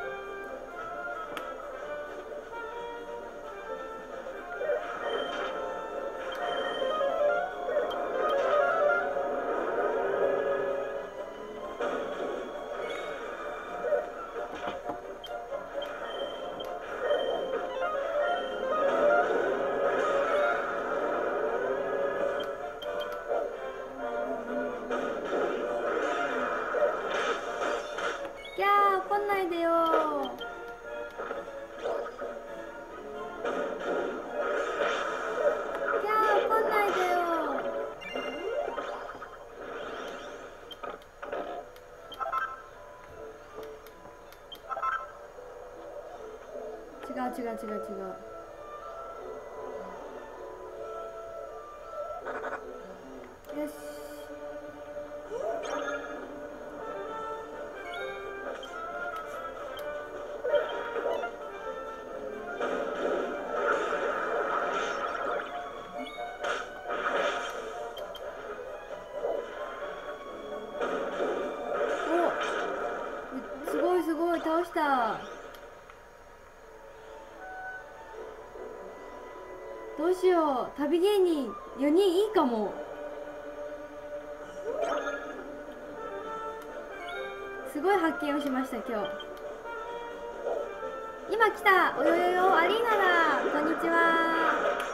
来ないでよー。キャー、来ないでよー。違う違う違う違う。よし。すごいすごい、倒した。どうしよう、旅芸人よにんいいかも。すごい発見をしました今日。今来た。およよよ、アリーナだ。こんにちは。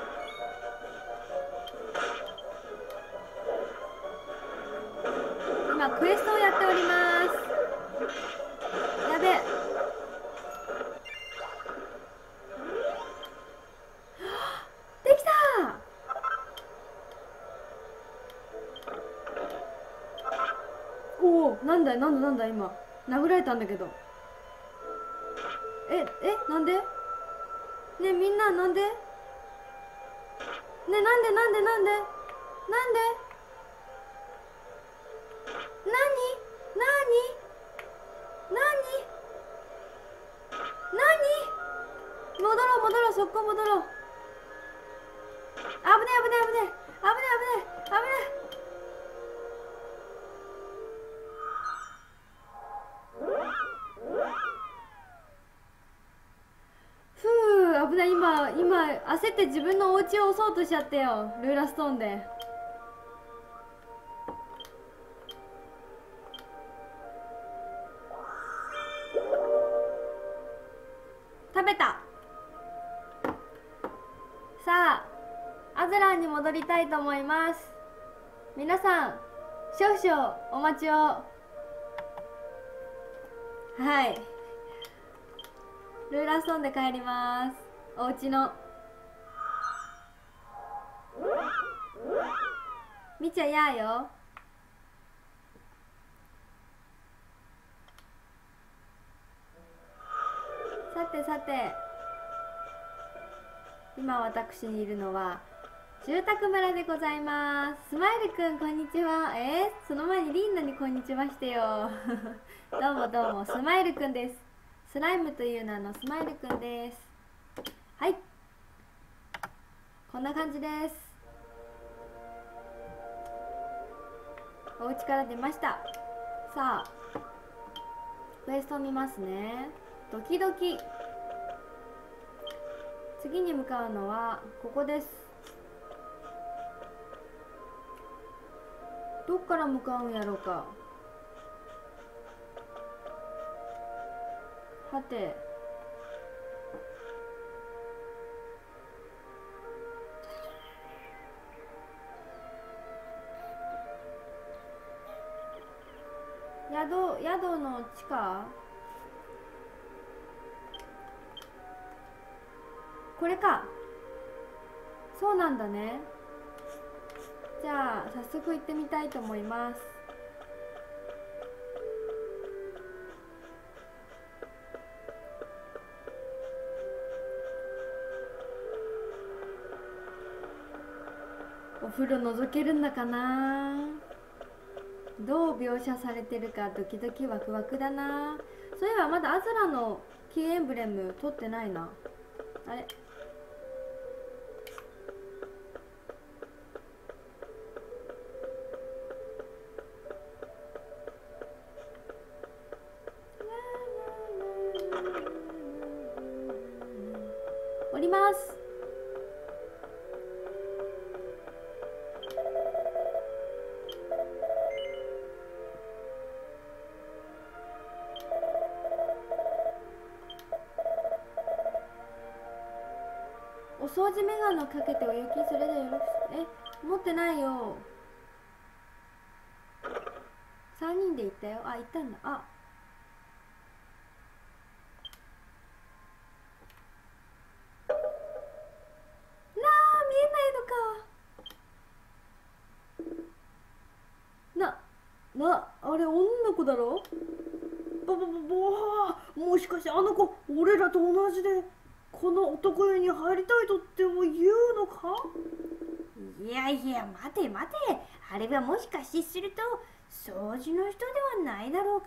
今クエストをやっております。やべえ。できた。おお、なんだなんだなんだ、今殴られたんだけど。ええ、なんで？ねえみんな、なんで？ねえ、なんでなんでなんでなんで？なになになになに？戻ろう戻ろう、速攻戻ろう。危ねえ危ねえ危ねえ危ねえ危ねえ危ねえ危ねえ。 って自分のお家を押そうとしちゃってよ、ルーラストーンで。食べた。さあアズランに戻りたいと思います。皆さん少々お待ちを。はい、ルーラーストーンで帰ります。お家のみちゃやーよ。さてさて、今私にいるのは住宅村でございます。スマイルくんこんにちは。えー、その前にリンナにこんにちはしてよどうもどうも、スマイルくんです。スライムという名のスマイルくんです。はい、こんな感じです。お家から出ました。さあクエストを見ますね。ドキドキ。次に向かうのはここです。どっから向かうんやろうか。はて、宿宿の地下、これか。そうなんだね。じゃあ早速行ってみたいと思います。お風呂覗けるんだかな。どう描写されてるかドキドキワクワクだな。そういえばまだアズラのキーエンブレム取ってないな。あれ、降ります。お掃除メガネをかけてお行き、それでよろしく。え、持ってないよ。さんにんで行ったよ。あ、行ったんだ。あ、なあ、見えないのか。な、な、あれ女の子だろ。ぼぼぼぼ、もしかしてあの子俺らと同じでこの男湯に入りたいとっても言うのか。 いやいや、待て待て、あれはもしかしてすると掃除の人ではないだろうか。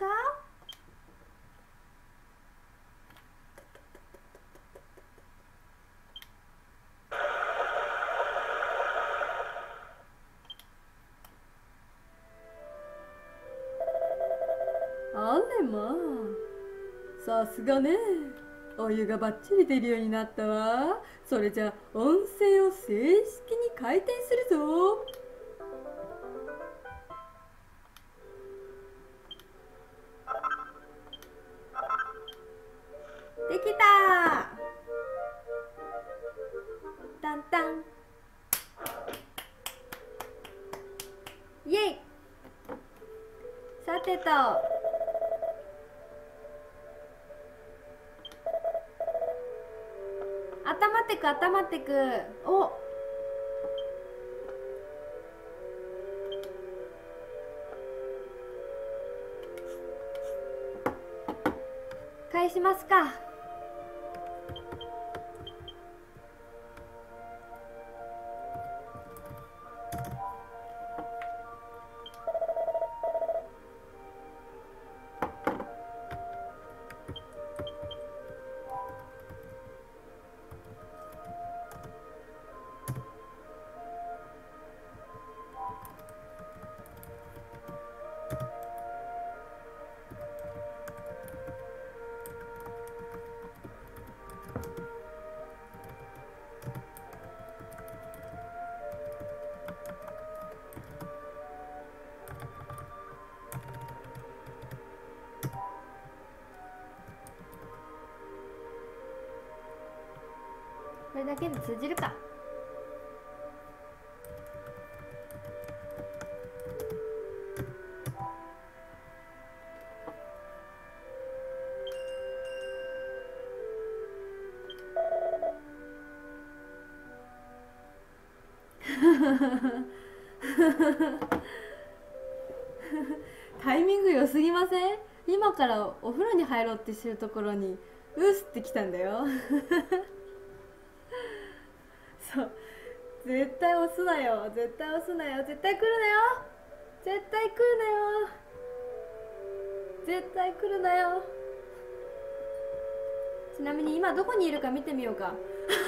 あれまあ、さすがね。お湯がバッチリ出るようになったわ。それじゃ温泉を正式に開店するぞ。できた。タンタン、イエイ。さてと、頭ってく頭ってく。お、返しますか。 だけで通じるか。タイミング良すぎません？今からお風呂に入ろうってしてるところにうっすってきたんだよ。そう、絶対押すなよ、絶対押すなよ、絶対来るなよ、絶対来るなよ、絶対来るなよ。ちなみに今どこにいるか見てみようか。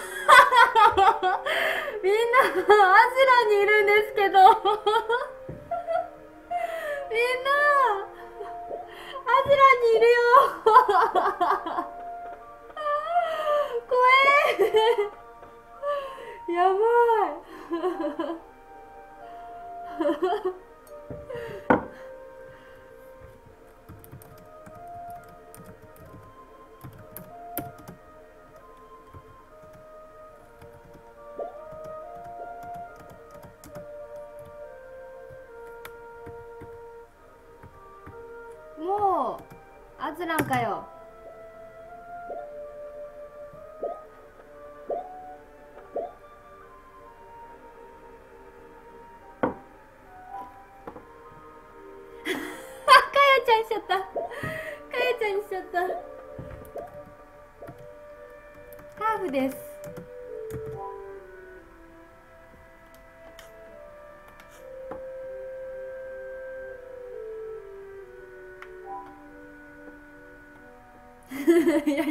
みんなアジラにいるんですけど。みんなアジラにいるよ。怖え。やばい。もうアズランかよ。かやちゃんしちゃった。かやちゃんにしちゃった。ハーフです。いや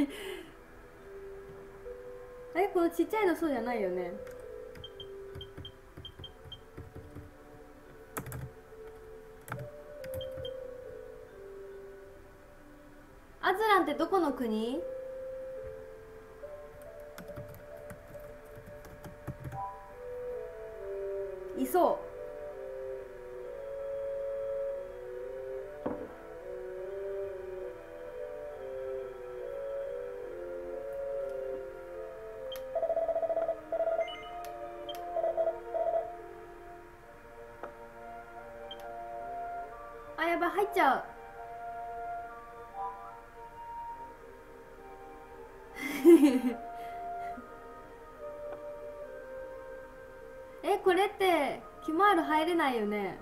え、このちっちゃいのそうじゃないよね。アズランってどこの国？いそう。あ、やばい、入っちゃう。え、これってキュマール入れないよね。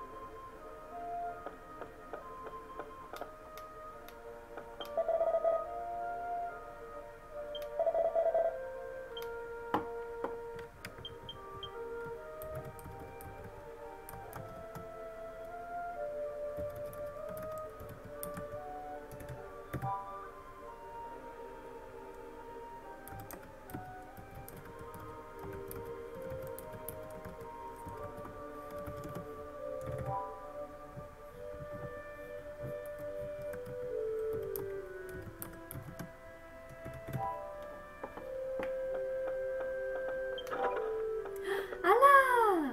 あら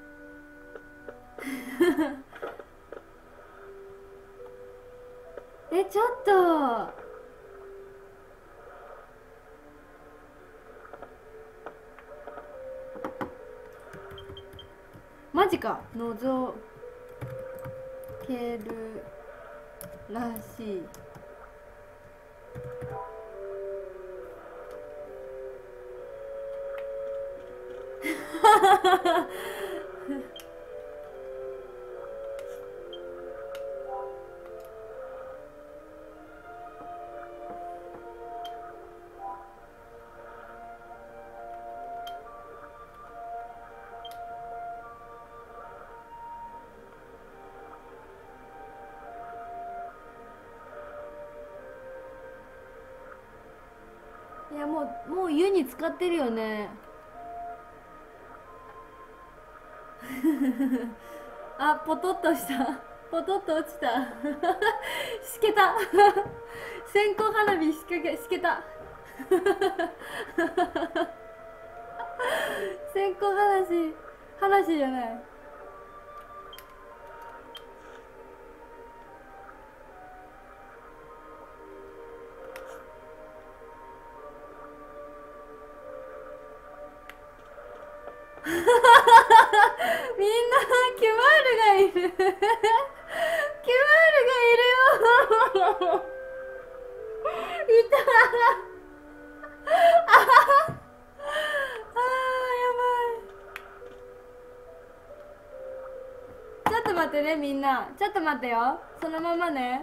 ー。え、ちょっとマジか。覗けるらしい。いや、もうもう湯に使ってるよね。あ、ポトッとした。ポトッと落ちた。しけた。線香花火しけしけた。線香話話じゃない。 ょっと待ってねみんな、ちょっと待ってよ、そのままね。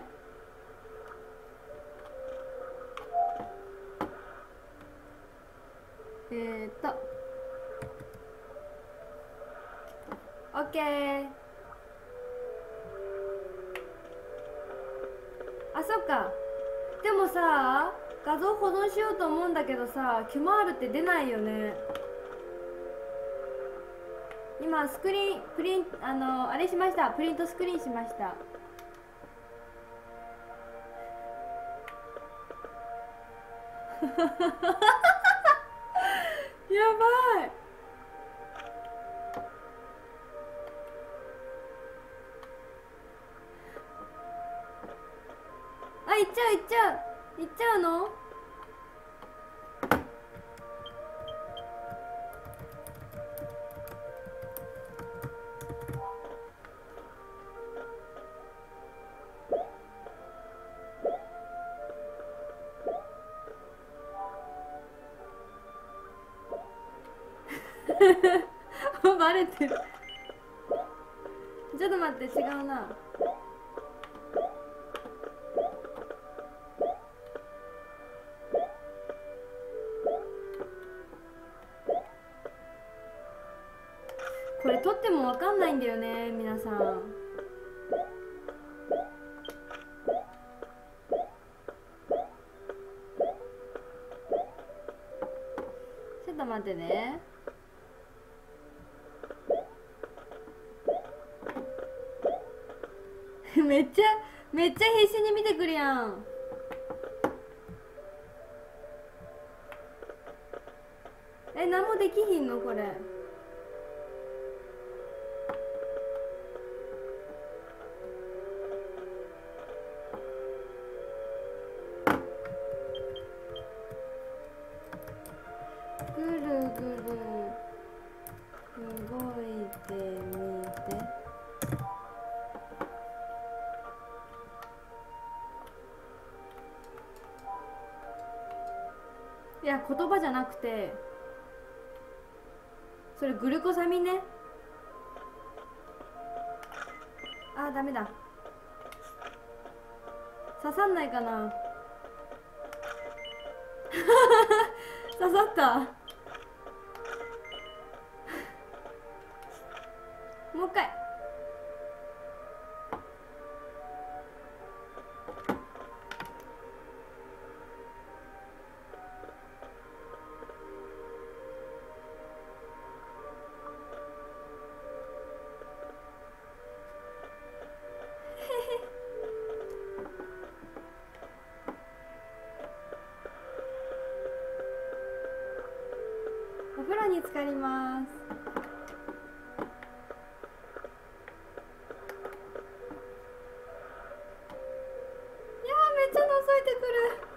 えーっとオッケー。あ、そっか。でもさ、画像保存しようと思うんだけどさ、キュマールって出ないよね。今スクリーンプリンあのあれしました、プリントスクリーンしました。やばい。あ、いっちゃういっちゃういっちゃうの。バレてる。ちょっと待って、違うな。これ撮ってもわかんないんだよね皆さん。ちょっと待ってね。めっちゃめっちゃ必死に見てくるやん。え、何もできひんのこれ。ぐるぐる動いてみて。いや、言葉じゃなくて、それグルコサミンね。あー、ダメだ。刺さんないかな。刺さった。もう一回。お風呂に浸かります。いやー、めっちゃ覗いてくる。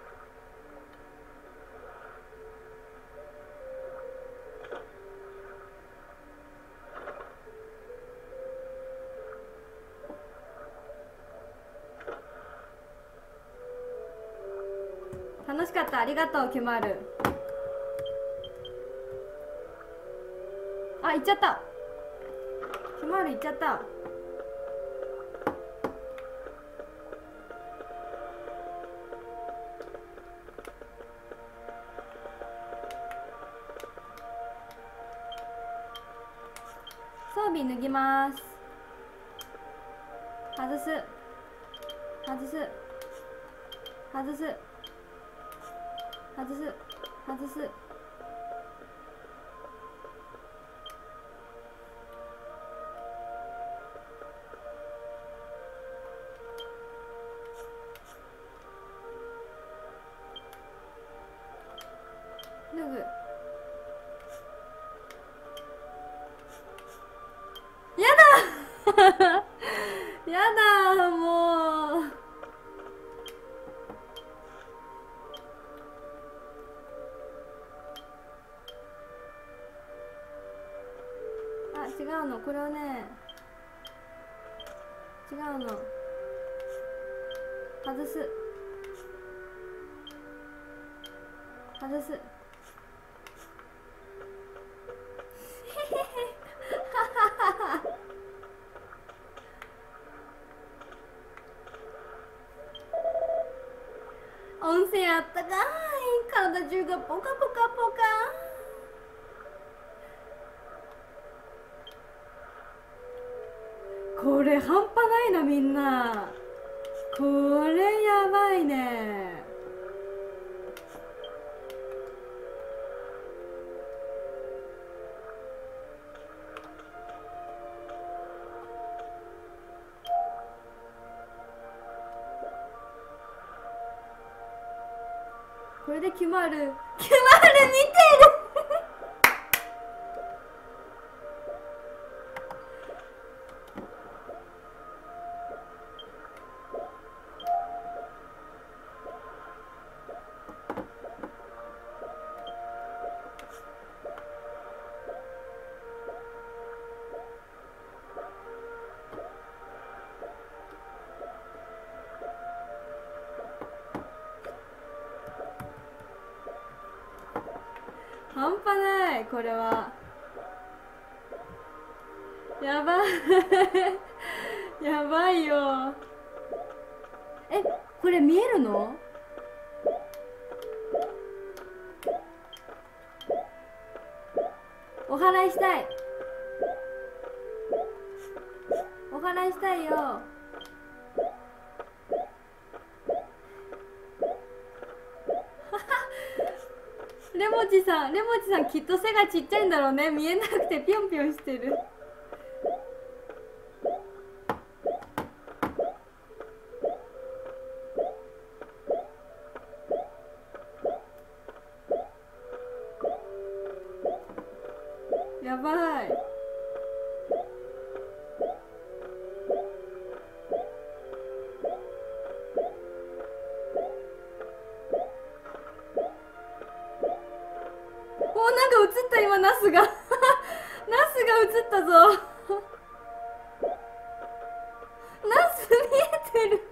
楽しかった、ありがとうキュマール。あ、行っちゃった。キュマール行っちゃった。装備脱ぎます。外す外す外す外す外す。脱ぐ。やだやだもう。あ、違うの、これをね、違うの、外す外す。 あったかい。体中がポカポカポカ。これ半端ないなみんな。これやばいね。これで決まる決まる。見てる半端ないこれは。やばいやばいよ。え、これ見えるの？お祓いしたい。お祓いしたいよ。レモチさん、レモチさんきっと背がちっちゃいんだろうね。見えなくてピョンピョンしてる。やばい。お、なんか映った今ナスがナスが映ったぞナス見えてる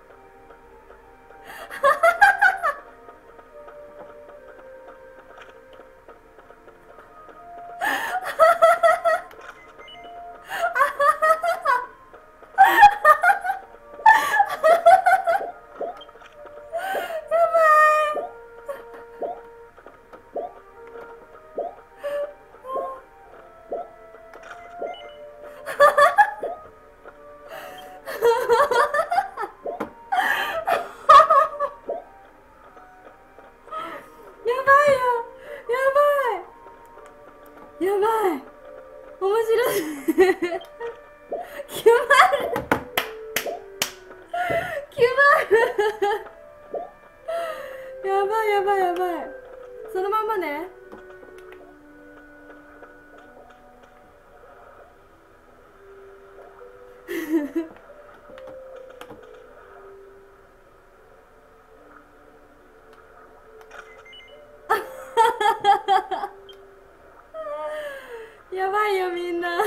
やばい。面白い決まる決まるやばいやばいやばい。そのまんまね。やばいよみんな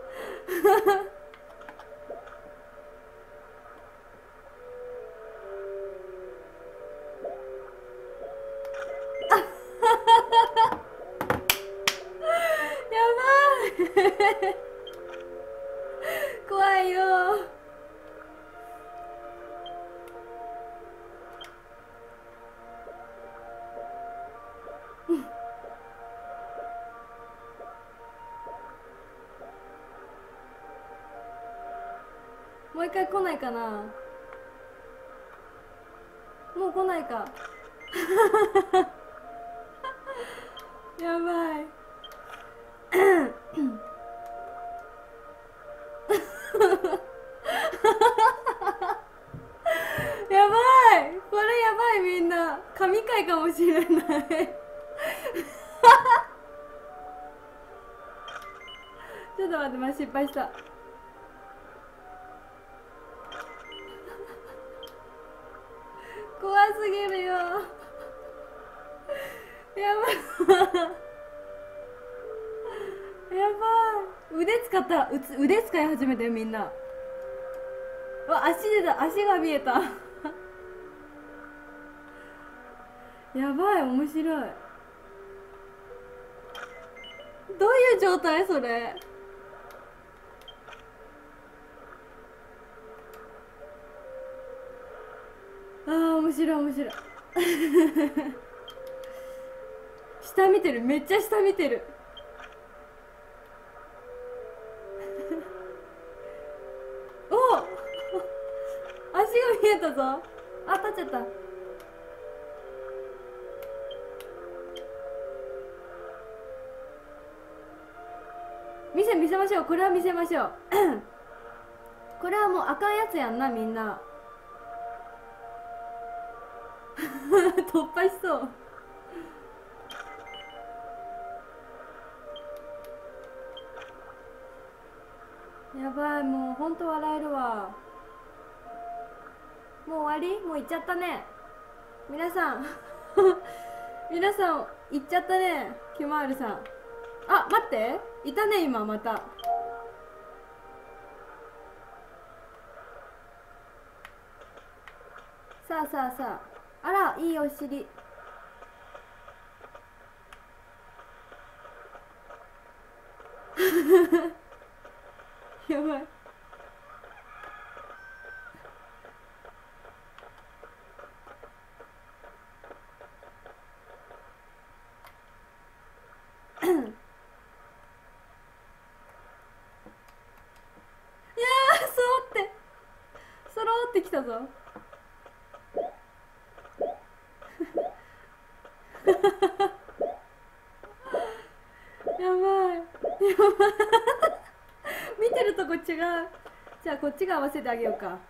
やばい怖いよもう一回来ないかな。もう来ないかやばいやばい。これやばい。みんな神回かもしれないちょっと待って、まあ、失敗した。怖すぎるよやばいやばい。腕使ったらうつ腕使い始めてよみんな。うわ、足出た。足が見えたやばい。面白い。どういう状態それ。あー面白い面白い下見てる、めっちゃ下見てる。お足が見えたぞ。あ、立っちゃった。見せ見せましょう。これは見せましょう。これはもうあかんやつやんな、みんな。突破しそう。やばい、もうほんと笑えるわ。もう終わり？もう行っちゃったね。皆さん皆さん行っちゃったね。キュマールさん。あ、待って、いたね今また。さあさあさあ、あらいいお尻。やばい。いやー、揃って揃ってきたぞ。やばい、やばい。見てるとこ違う。じゃあこっちが合わせてあげようか。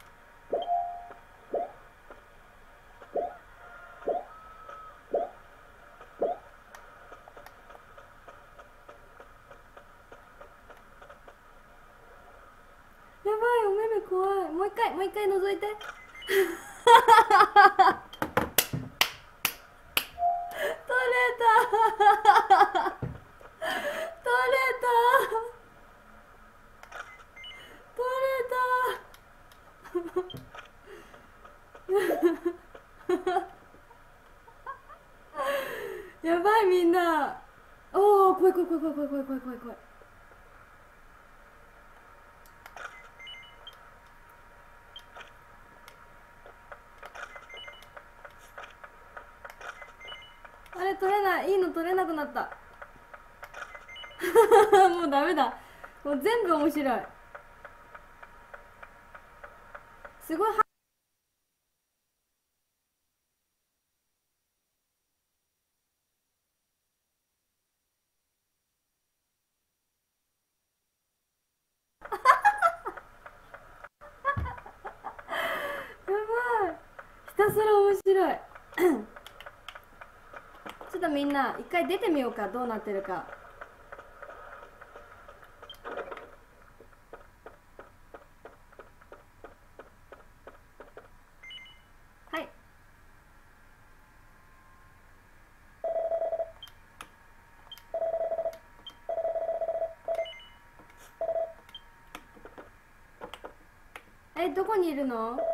やばい、お目目怖い。もう一回もう一回覗いて。取れた取れた取れたやばい、みんな。おお、怖い怖い怖い怖い怖い怖い怖い怖い怖い。あれ取れない、いいの取れなくなった。もうダメだ。もう全部面白い。すごい。やばい、ひたすら面白い。ちょっとみんな一回出てみようか、どうなってるか。はい。え、どこにいるの？